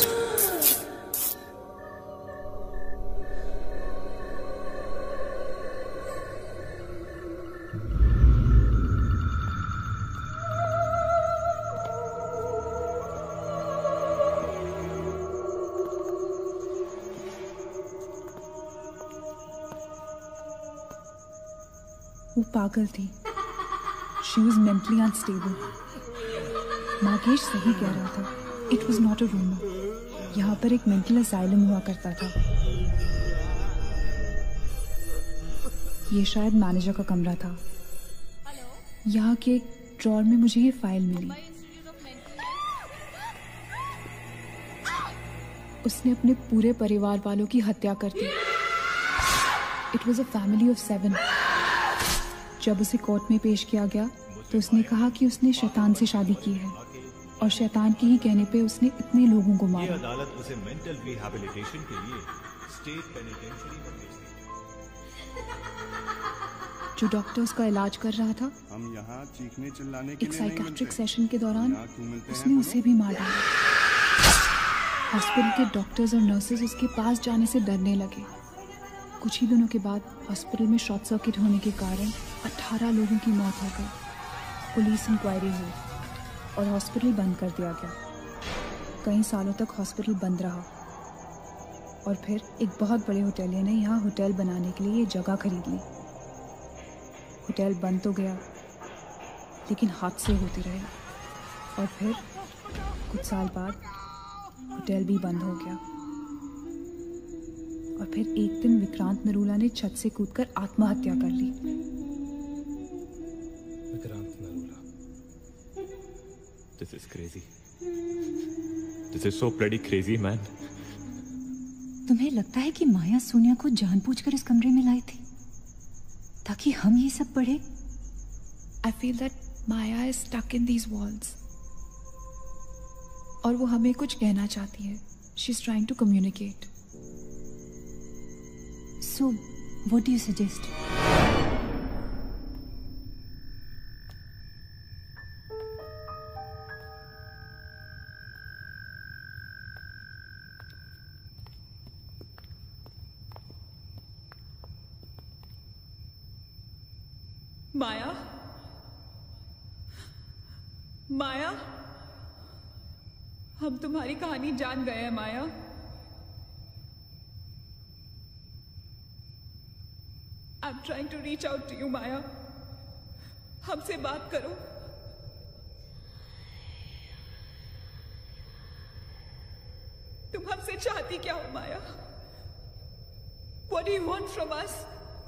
वो पागल थी। She was mentally unstable. Nagesh सही कह रहा था। It was not a rumour. यहाँ पर एक मेंटल असाइलम हुआ करता था। ये शायद मैनेजर का कमरा था। यहाँ के एक ड्रॉर में मुझे ये फाइल मिली। उसने अपने पूरे परिवार वालों की हत्या कर दी। It was a family of seven. जब उसे कोर्ट में पेश किया गया तो उसने कहा कि उसने शैतान से शादी की है और शैतान के ही कहने पे उसने इतने लोगों को मारा। अदालत उसे मेंटल रिहैबिलिटेशन के लिए स्टेट पेनिटेंशियरी में भेज दी। जो डॉक्टर उसका इलाज कर रहा था, हम यहाँ चीखने चिल्लाने के एक लिए नहीं साइकेट्रिक मिलते। सेशन के दौरान यहाँ क्यों मिलते हैं उसने बोलो? उसे भी मार डाला। हॉस्पिटल के डॉक्टर्स और नर्सेज उसके पास जाने से डरने लगे। कुछ ही दिनों के बाद हॉस्पिटल में शॉर्ट सर्किट होने के कारण अठारह लोगों की मौत हो गई। पुलिस इंक्वायरी हुई और हॉस्पिटल बंद कर दिया गया। कई सालों तक हॉस्पिटल बंद रहा और फिर एक बहुत बड़े होटलियर ने यहाँ होटल बनाने के लिए ये जगह खरीद ली। होटल बंद तो गया लेकिन हादसे होते रहे और फिर कुछ साल बाद होटल भी बंद हो गया। और फिर एक दिन विक्रांत नरूला ने छत से कूदकर आत्महत्या कर ली। Vikrant Narula. This is crazy. This is so bloody crazy, man. तुम्हें लगता है कि माया सोनिया को जानबूझकर इस कमरे में लाई थी ताकि हम ये सब पढ़े? I feel that Maya is stuck in these walls. और वो हमें कुछ कहना चाहती है। She's trying to communicate. So, what do you suggest? माया, माया, हम तुम्हारी कहानी जान गए हैं माया। I'm trying to reach out to you, माया। हमसे बात करो। तुम हमसे चाहती क्या हो माया? What do you want from us?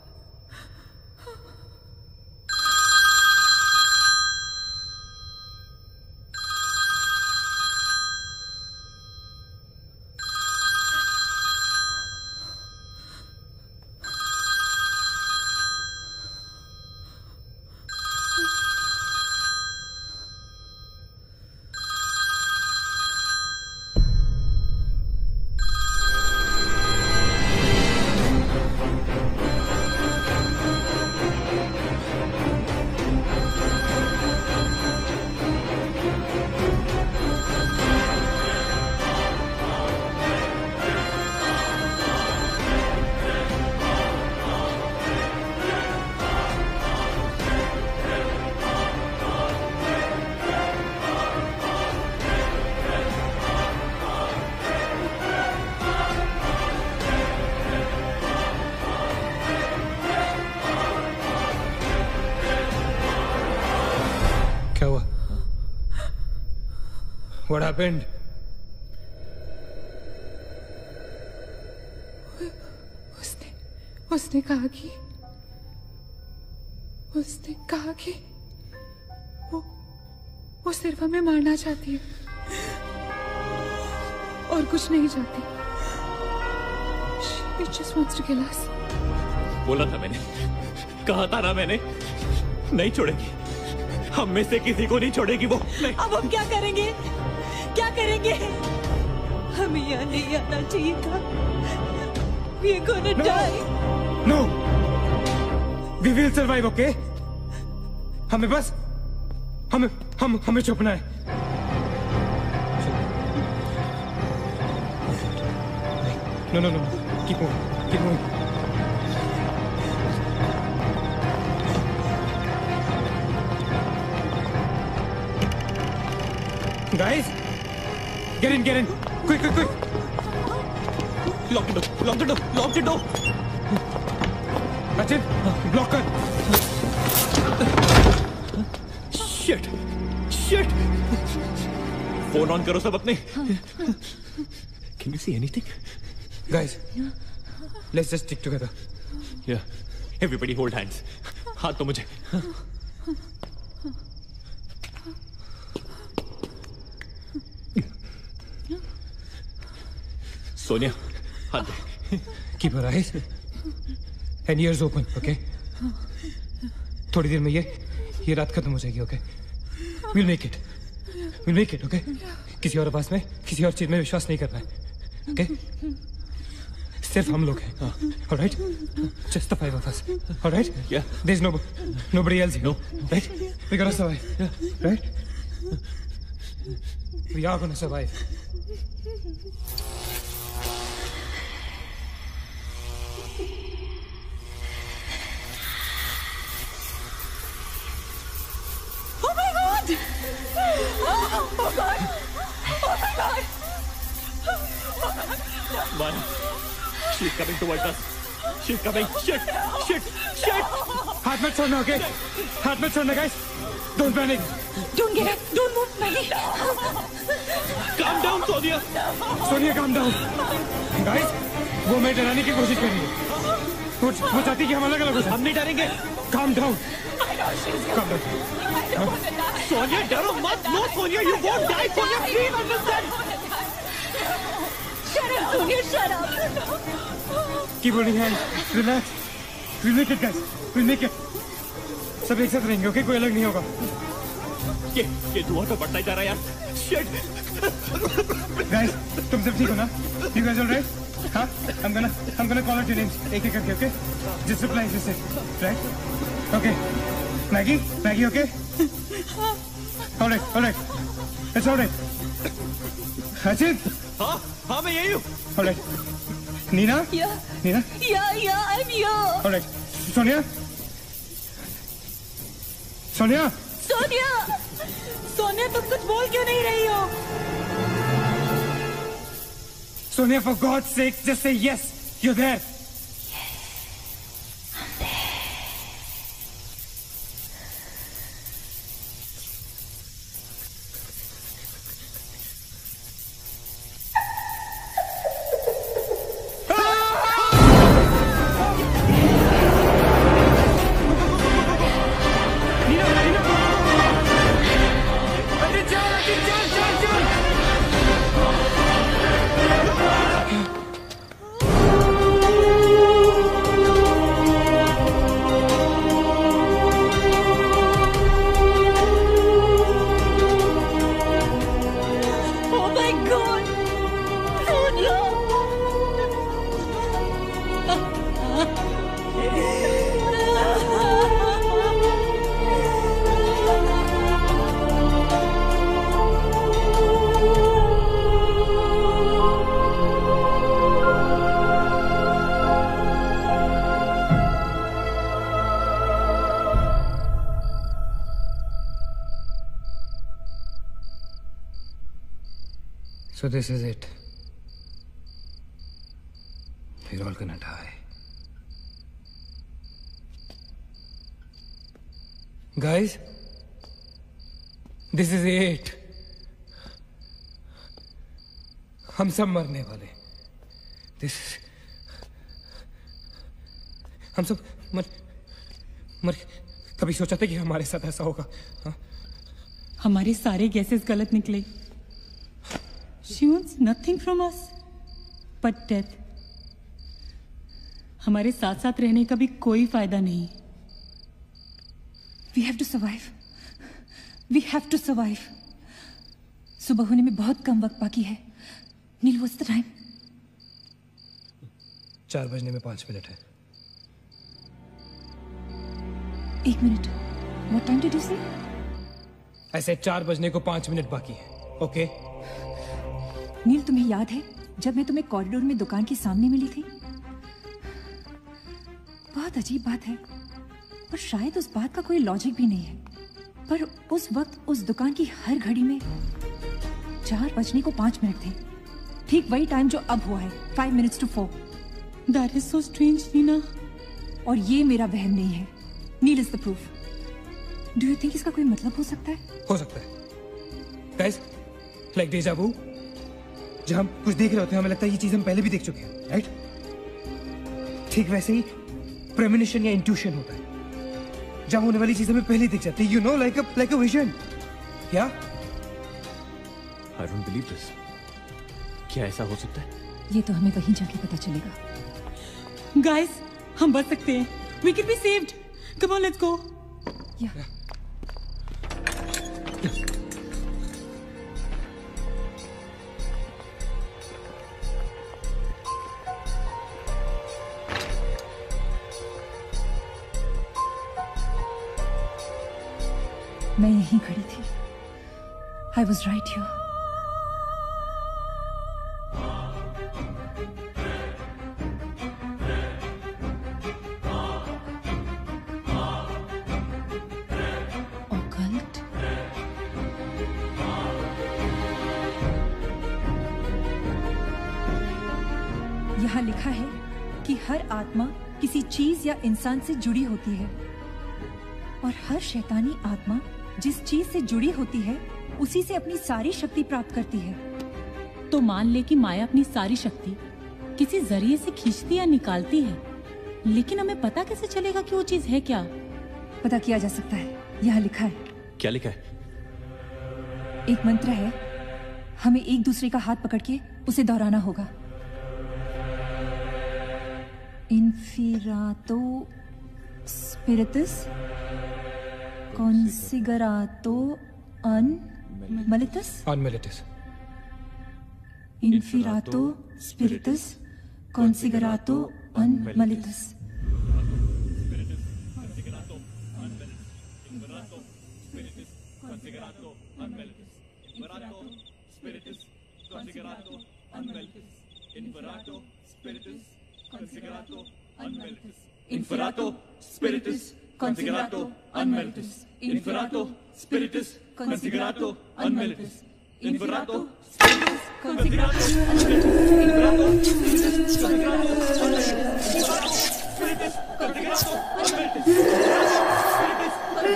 What happened? उसने उसने कहा कि उसने कहा कि वो वो सिर्फ हमें मारना चाहती है और कुछ नहीं चाहती। She just wants to kill us. बोला था मैंने, कहा था ना मैंने, नहीं छोड़ेगी, हम में से किसी को नहीं छोड़ेगी वो। नहीं। अब हम क्या करेंगे? क्या करेंगे? हमें यहाँ नहीं आना चाहिए था। We are gonna No. die. No. We will survive, okay? हमें बस हमें हम हमें छुपना है। No, no, no. Keep moving. Keep moving. Guys, get in, get in. Quick, quick, quick. Lock the door. Lock the door. Lock the door. Sachin, block कर. Shit. Shit. Phone on करो सब अपने. Can you see anything? Guys, let's just stick together. Yeah. Everybody hold hands. हाथ तो मुझे. Sonia, हाथ दे. Keep your eyes and ears open, okay? थोड़ी देर में ये ये रात खत्म हो जाएगी, okay? We'll make it. We'll make it, okay? किसी और आवाज में, किसी और चीज में विश्वास नहीं करना है, okay? सिर्फ हम लोग हैं, all right? Just the five of us, all right? Yeah. There's no nobody else here, no, right? We gotta survive, right? We are gonna survive. Oh my God! Oh, oh God! Oh my God! Maya, she's coming towards us. She's coming. Shit! Shit! Shit! हाथ मत छोड़ना, okay? हाथ मत छोड़ना guys. Don't panic. Don't get up. Don't move, Maggie. Calm down, Sonia. Sonia calm down. Guys, वो मैं डराने की कोशिश कर रही है। वो वो चाहती कि हम अलग अलग हो जाएं। हम नहीं डरेंगे। Calm down. Calm down. Sonia डरो मत। No, Sonia, you won't die. Sonia, please understand. Shut up, Sonia. Shut up. Keep holding hands. Relax. We'll make it, guys. We'll make it. सब एक साथ रहेंगे, ओके? कोई अलग नहीं होगा। ये ये धुआं तो बढ़ता ही जा रहा है यार। Shit. Guys, तुम सब ठीक हो ना? You guys all right? हाँ? I'm gonna I'm gonna call out your names एक एक करके, okay? Just reply, just say, right? Okay. Maggie, Maggie, okay? All right, all right. It's all right. Ajit. हाँ हाँ मैं यही हूँ। All right. Nina? Yeah. Nina? Yeah, yeah, I'm here. All right. Sonia? Sonia? Sonia, Sonia तुम कुछ बोल क्यों नहीं रही हो? Sonia, for God's sake, just say yes. You're there. So this is it. We're all gonna die. Guys, this is it. हम सब मरने वाले. This हम सब मर मर कभी सोचा था कि हमारे साथ ऐसा होगा? हाँ? हमारे सारे गैसेस गलत निकले. She wants nothing from us but death. हमारे साथ साथ रहने का भी कोई फायदा नहीं. We have to survive. We have to survive. सुबह होने में बहुत कम वक्त बाकी है. नील, what's the time? चार बजने में पांच मिनट है. एक minute. What time did you say? ऐसे चार बजने को पांच मिनट बाकी है. ओके? okay? नील, तुम्हें याद है जब मैं तुम्हें कॉरिडोर में दुकान के सामने मिली थी? बहुत अजीब बात है, पर शायद उस बात का कोई लॉजिक भी नहीं है, पर उस वक्त उस दुकान की हर घड़ी में चार बजने को पांच मिनट थे. ठीक वही टाइम जो अब हुआ है, five minutes to four. That is so strange, Neena. और ये मेरा वहम नहीं है. Neel is the proof. Do you think इसका कोई मतलब हो सकता है? हो सकता है. Guys, like deja vu. जब हम कुछ देख रहे होते हैं हमें लगता है ये चीज हम पहले भी देख चुके हैं, राइट? ठीक वैसे ही प्रेमोनिशन या इंट्यूशन होता है. जब होने वाली चीज हमें पहले दिख जाती है, you know, like a like a vision. या? I don't believe this. क्या ऐसा हो सकता है? ये तो हमें वहीं जाके पता चलेगा. Guys, हम बच सकते हैं. We can be saved. Come on, let's go. Yeah. yeah. मैं यहीं खड़ी थी. I was right here. Occult? यहाँ लिखा है कि हर आत्मा किसी चीज या इंसान से जुड़ी होती है, और हर शैतानी आत्मा जिस चीज से जुड़ी होती है उसी से अपनी सारी शक्ति प्राप्त करती है। तो मान ले कि माया अपनी सारी शक्ति किसी जरिए से खींचती या निकालती है, लेकिन हमें पता कैसे चलेगा कि वो चीज है क्या? पता किया जा सकता है, यहाँ लिखा है। क्या लिखा है? एक मंत्र है, हमें एक दूसरे का हाथ पकड़ के उसे दोहराना होगा। इन्फिरातो स्पिरिटस कॉन्सिगरातो अनमलिटस अनमलिटस इन्फिरातो स्पिरिटस कॉन्सिगरातो अनमलिटस। Inferato spiritus considerato unmeritus. Inferato spiritus considerato unmeritus. Inferato spiritus considerato unmeritus. Inferato spiritus considerato unmeritus. Inferato spiritus considerato unmeritus. Spiritus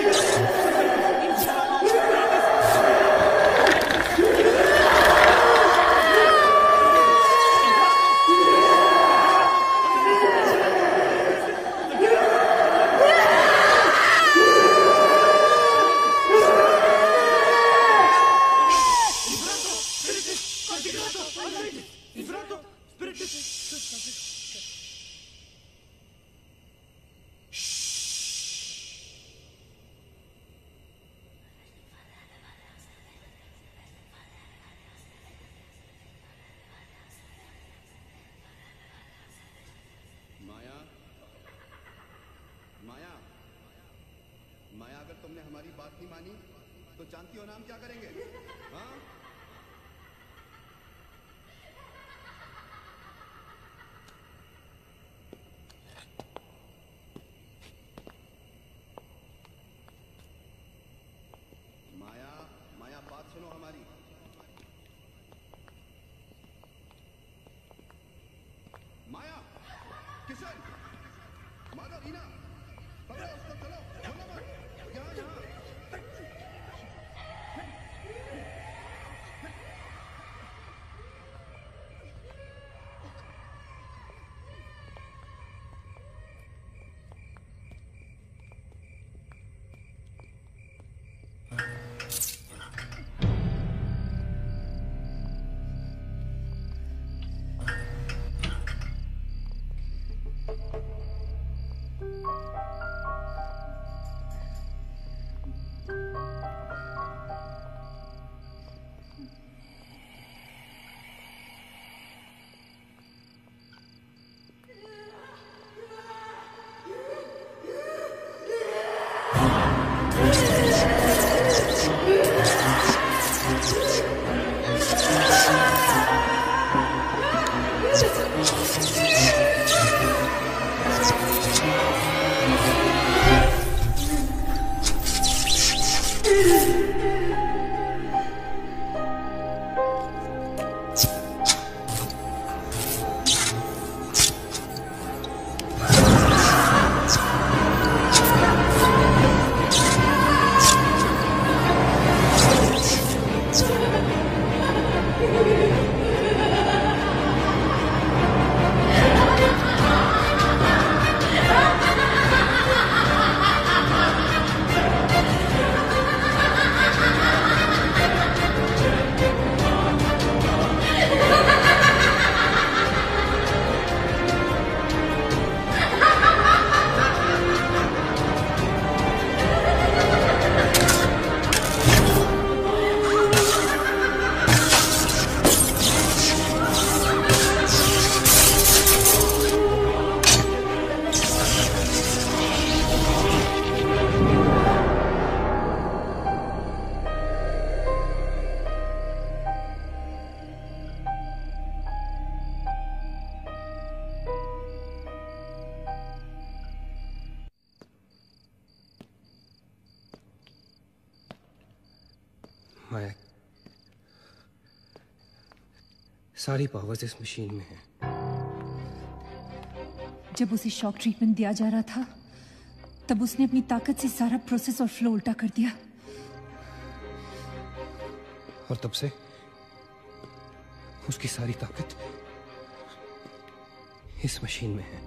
माया, सारी पावर्स इस मशीन में है। जब उसे शॉक ट्रीटमेंट दिया जा रहा था तब उसने अपनी ताकत से सारा प्रोसेस और फ्लो उल्टा कर दिया। और तब से उसकी सारी ताकत इस मशीन में है।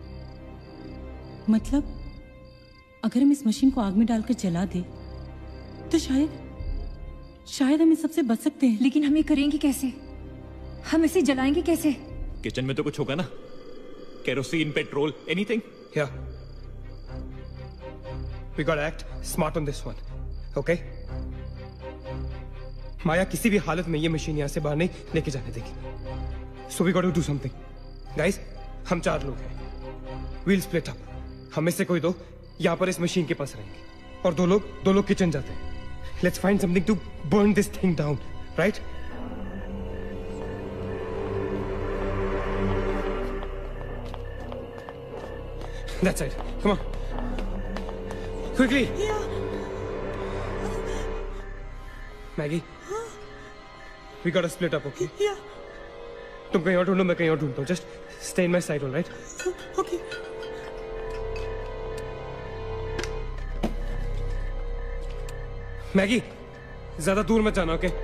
मतलब अगर हम इस मशीन को आग में डालकर जला दे तो शायद शायद हम इस सबसे बच सकते हैं। लेकिन हम ये करेंगे कैसे? हम इसे जलाएंगे कैसे? किचन में तो कुछ होगा ना, kerosene, petrol, anything. Yeah. We gotta act smart on this one. Okay? Maya किसी भी हालत में ये मशीन यहां से बाहर नहीं लेके जाने देगी। So we gotta do something. Guys, हम चार लोग हैं। We'll split up. हमें से कोई दो यहां पर इस मशीन के पास रहेंगे और दो लोग दो लोग किचन जाते हैं। Let's find something to burn this thing down, right? That's it. Come on. Quickly. Yeah. Maggie. We gotta split up, okay? Yeah. तुम कहीं और ढूंढो, मैं कहीं और ढूंढता हूँ. Just stay in my side, all right? Okay. Maggie, ज्यादा दूर मत जाना, okay?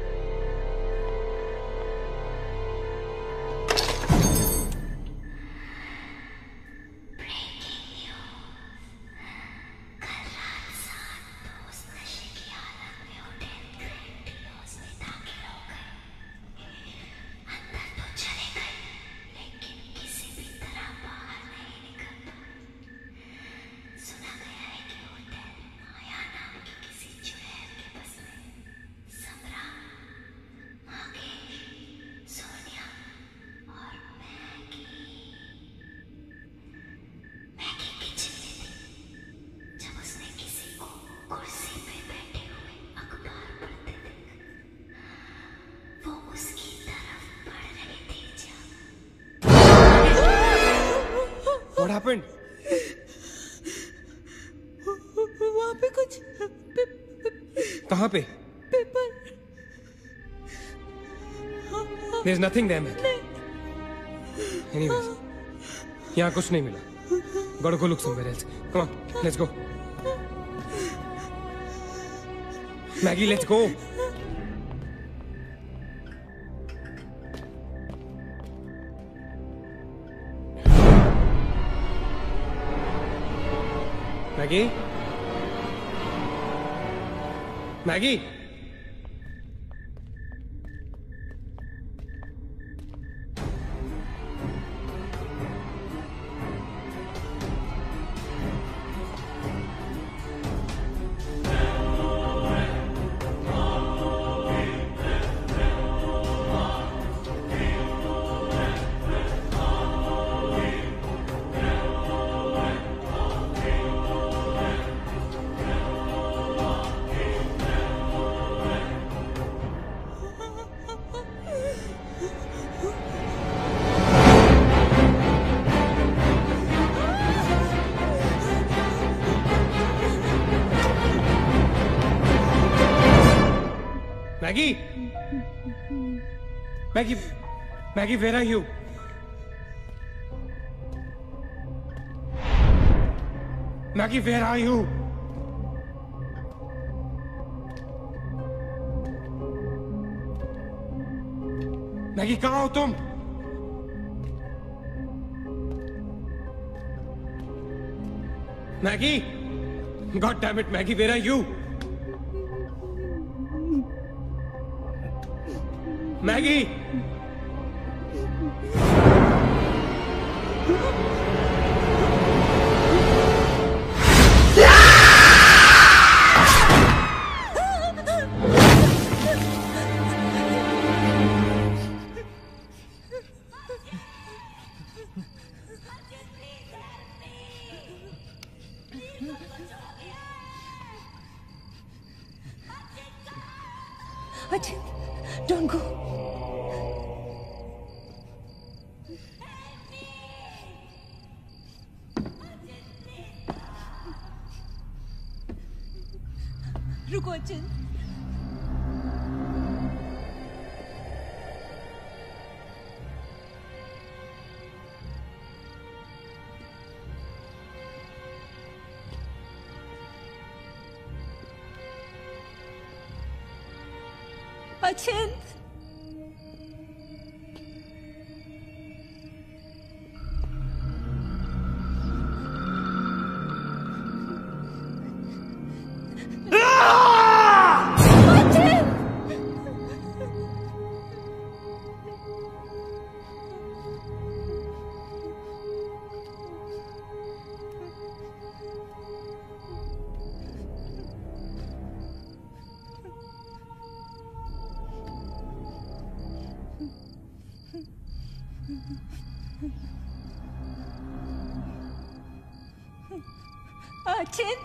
What happened? वहाँ पे कुछ कहाँ पे? Paper. There's nothing there, man. Anyways, यहाँ कुछ नहीं मिला. Gotta go look somewhere else. Come on, let's go. Maggie, let's go. Maggie? Maggie? Maggie? Maggie? Maggie, where are you? Maggie, where are you? Maggie, कहाँ हो तुम? Maggie? God damn it, Maggie, where are you? Maggie! Ajit, don't go. रुको अचिंत। अचिंत अचिंत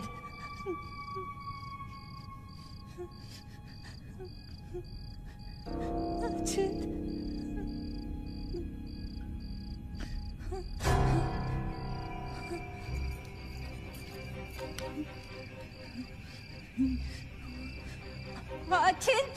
अचिंत अचिंत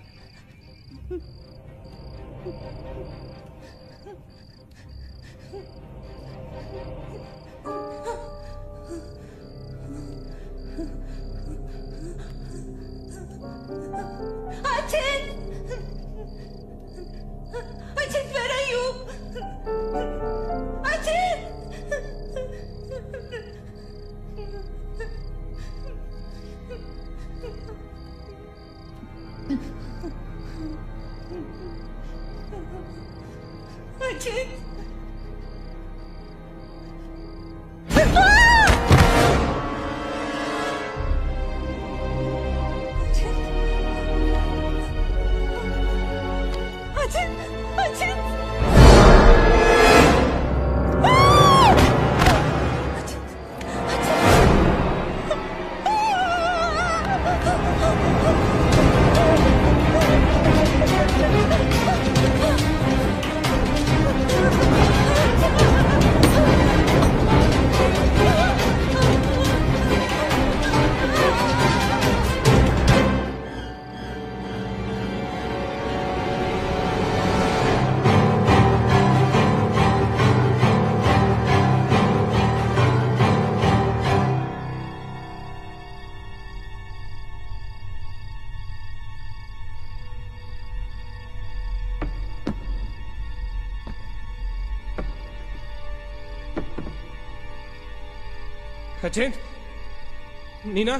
अचिंत, नीना,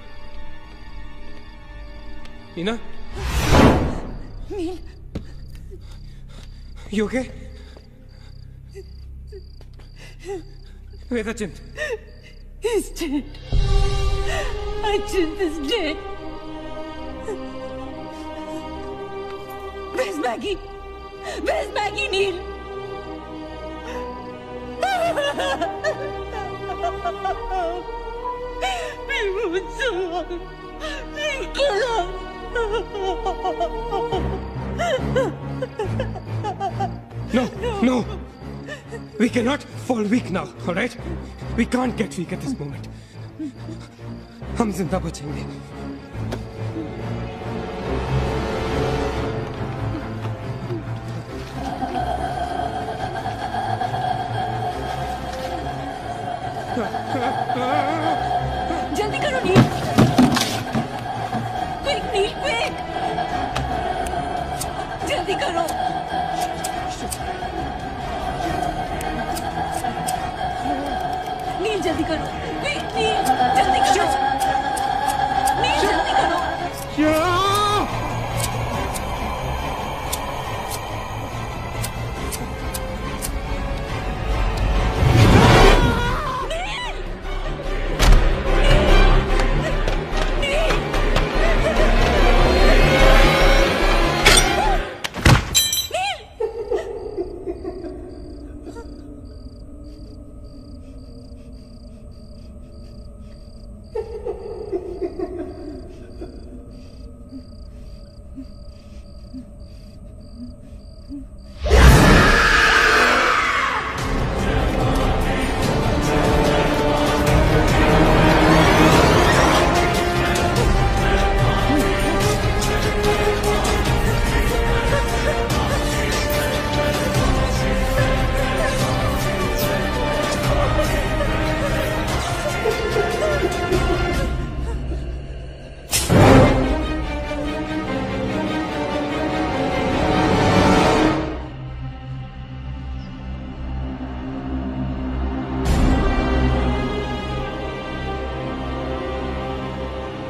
नीना, नील, you okay? Where's Achint? He's dead. Achint is dead. Where's Maggie? Where's Maggie, Neil? We won't survive. We'll kill us. No, no. We cannot fall weak now, all right? We can't get weak at this moment. हम जिंदा बचेंगे. जल्दी करो नील. Quick नील, quick. जल्दी करो. नील जल्दी करो. Quick नील, जल्दी करो. नील जल्दी करो.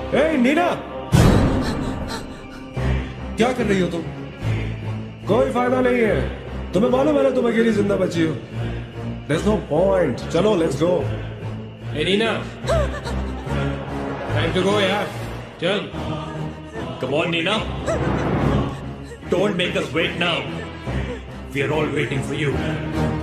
ए नीना, क्या कर रही हो तुम? कोई फायदा नहीं है, तुम्हें मालूम है ना तुम अकेली जिंदा बची हो। There's no point. चलो let's go. Hey Neena, time to go यार, चल। Come on Neena, don't make us wait now. We are all waiting for you.